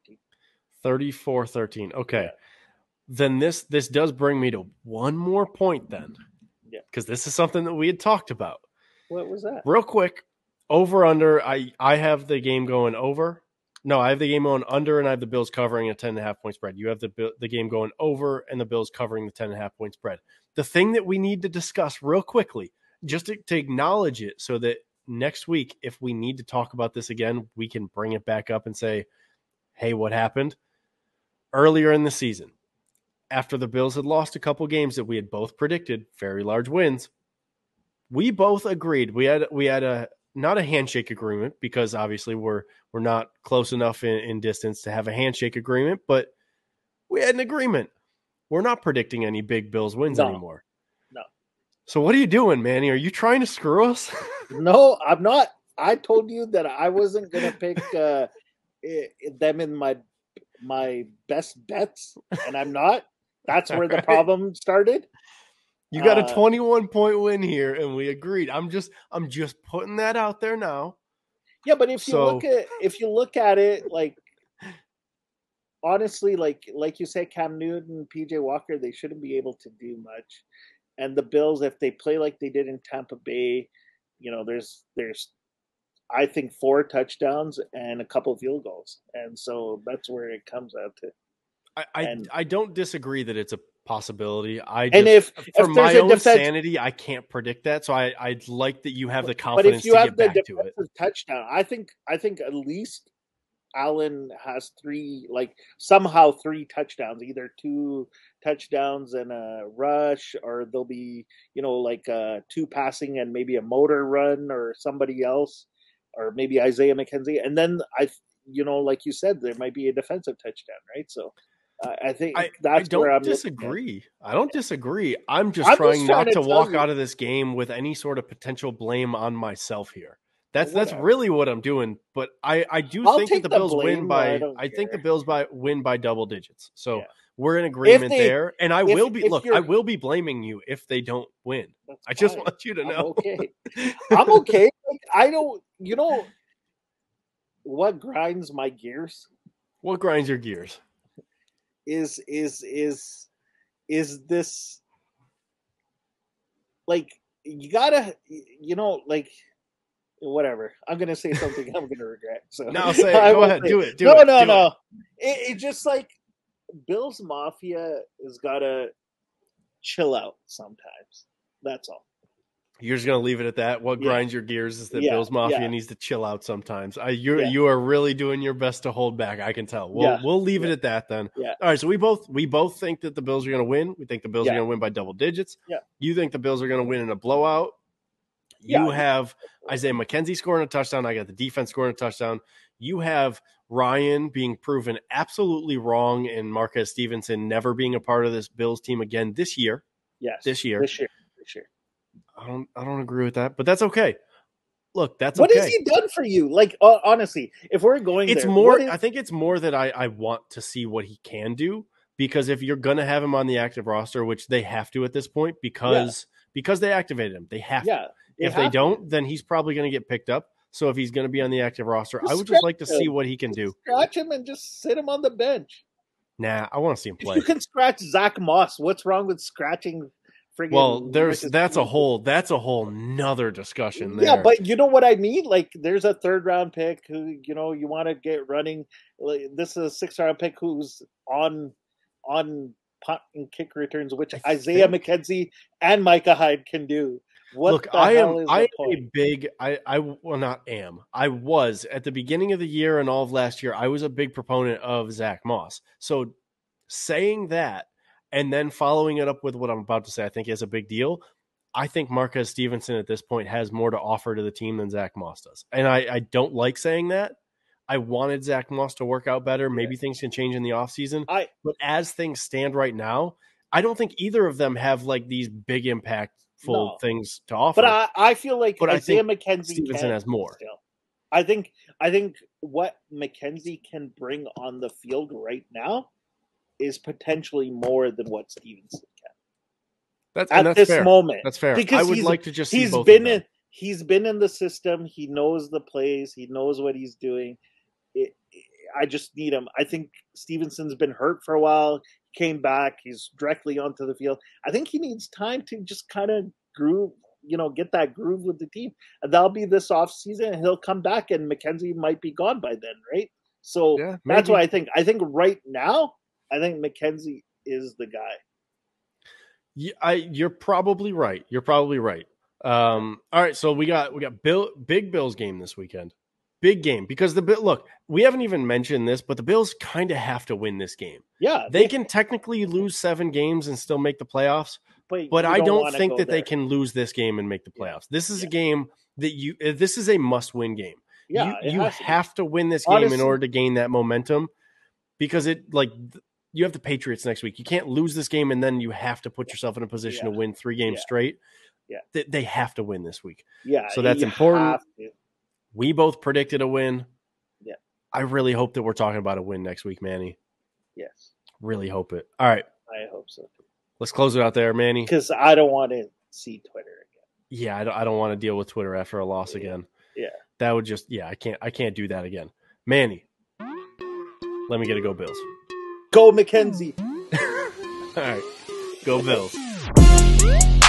34-13. Okay. Yeah. Then this does bring me to one more point then. Yeah. Because this is something that we had talked about. What was that? Real quick, over under. I have the game going over. No, I have the game going under, and I have the Bills covering a 10.5 point spread. You have the game going over, and the Bills covering the 10.5 point spread. The thing that we need to discuss real quickly, just to acknowledge it, so that next week, if we need to talk about this again, we can bring it back up and say, hey, what happened? Earlier in the season, after the Bills had lost a couple games that we had both predicted, very large wins, we both agreed. We had a not a handshake agreement because obviously we're not close enough in distance to have a handshake agreement, but We had an agreement. We're not predicting any big Bills wins anymore. No. So what are you doing, Manny? Are you trying to screw us? No, I'm not. I told you that I wasn't going to pick them in my best bets, and I'm not. That's where the problem started. You got a 21-point win here, and we agreed. I'm just putting that out there now. Yeah, but if you look at it, like honestly, like you say, Cam Newton, PJ Walker, they shouldn't be able to do much. And the Bills, if they play like they did in Tampa Bay, there's I think 4 touchdowns and a couple of field goals, and so that's where it comes out to. I don't disagree that it's a possibility. For my own sanity, I can't predict that. So I'd like that you have the confidence to get back to it. Touchdown, I think at least Allen has 3 touchdowns, either 2 touchdowns and a rush, or there'll be 2 passing and maybe a motor run or somebody else, or maybe Isaiah McKenzie, and then like you said, there might be a defensive touchdown, right? So I think that's where I'm disagree. I don't disagree. I'm just trying not to walk out of this game with any sort of potential blame on myself here. That's really what I'm doing. But I do think that the Bills win by. I think the Bills win by double digits. So we're in agreement there. And I will be blaming you if they don't win. I just want you to know. I'm okay. I don't. What grinds my gears? What grinds your gears? Is this, like, you gotta, whatever. I'm gonna say something I'm gonna regret. So no, say it. Go ahead. Do it. No. It just like Bills Mafia has gotta chill out sometimes. That's all. You're just gonna leave it at that. What grinds your gears is that Bills Mafia needs to chill out sometimes. You are really doing your best to hold back. I can tell. We'll leave it at that then. Yeah. All right. So we both think that the Bills are gonna win. We think the Bills are gonna win by double digits. Yeah. You think the Bills are gonna win in a blowout. You have Isaiah McKenzie scoring a touchdown. I got the defense scoring a touchdown. You have Ryan being proven absolutely wrong and Marquez Stevenson never being a part of this Bills team again this year. Yes. This year. I don't agree with that, but that's okay. Look, that's what okay. What has he done for you? Like, honestly, if we're going it's more, I think it's more that I want to see what he can do, because if you're going to have him on the active roster, which they have to at this point, because they activated him, they have to. If they don't, then he's probably going to get picked up. So if he's going to be on the active roster, I would just like to see what he can do. Scratch him and just sit him on the bench. Nah, I want to see him play. If you can scratch Zach Moss, what's wrong with scratching? Well, that's a whole nother discussion there. Yeah, but you know what I mean? Like, there's a 3rd round pick who, you want to get running. Like, this is a 6th round pick who's on punt and kick returns, which Isaiah McKenzie and Micah Hyde can do. I was at the beginning of the year and all of last year, I was a big proponent of Zach Moss. So saying that, and then following it up with what I'm about to say, I think is a big deal. I think Marquez Stevenson at this point has more to offer to the team than Zach Moss does. And I don't like saying that. I wanted Zach Moss to work out better. Maybe things can change in the offseason. But as things stand right now, I don't think either of them have like these big impactful things to offer. But I feel like Isaiah McKenzie Stevenson has more. Still. I think what McKenzie can bring on the field right now is potentially more than what Stevenson can. At this moment. That's fair. Because I would like to just see both of them. He's been in the system. He knows the plays. He knows what he's doing. I just need him. I think Stevenson's been hurt for a while. Came back. He's directly onto the field. I think he needs time to just kind of groove, get that groove with the team. And that'll be this offseason. He'll come back and McKenzie might be gone by then, right? So that's what I think. I think right now, I think McKenzie is the guy. Yeah, you're probably right. All right, so we got big Bills game this weekend. Big game, because look, we haven't even mentioned this, but the Bills kind of have to win this game. Yeah, they can technically lose 7 games and still make the playoffs, but I don't think that they can lose this game and make the playoffs. This is a game that this is a must-win game. Yeah, you have to win this game in order to gain that momentum, because you have the Patriots next week. You can't lose this game and then you have to put yourself in a position to win 3 games straight. Yeah. They have to win this week. Yeah. So that's important. We both predicted a win. Yeah. I really hope that we're talking about a win next week, Manny. Yes. Really hope it. All right. I hope so too. Let's close it out there, Manny. Because I don't want to see Twitter again. Yeah, I don't want to deal with Twitter after a loss again. Yeah. That would just I can't do that again. Manny, let me get a go Bills. Go McKenzie. All right. Go Bills.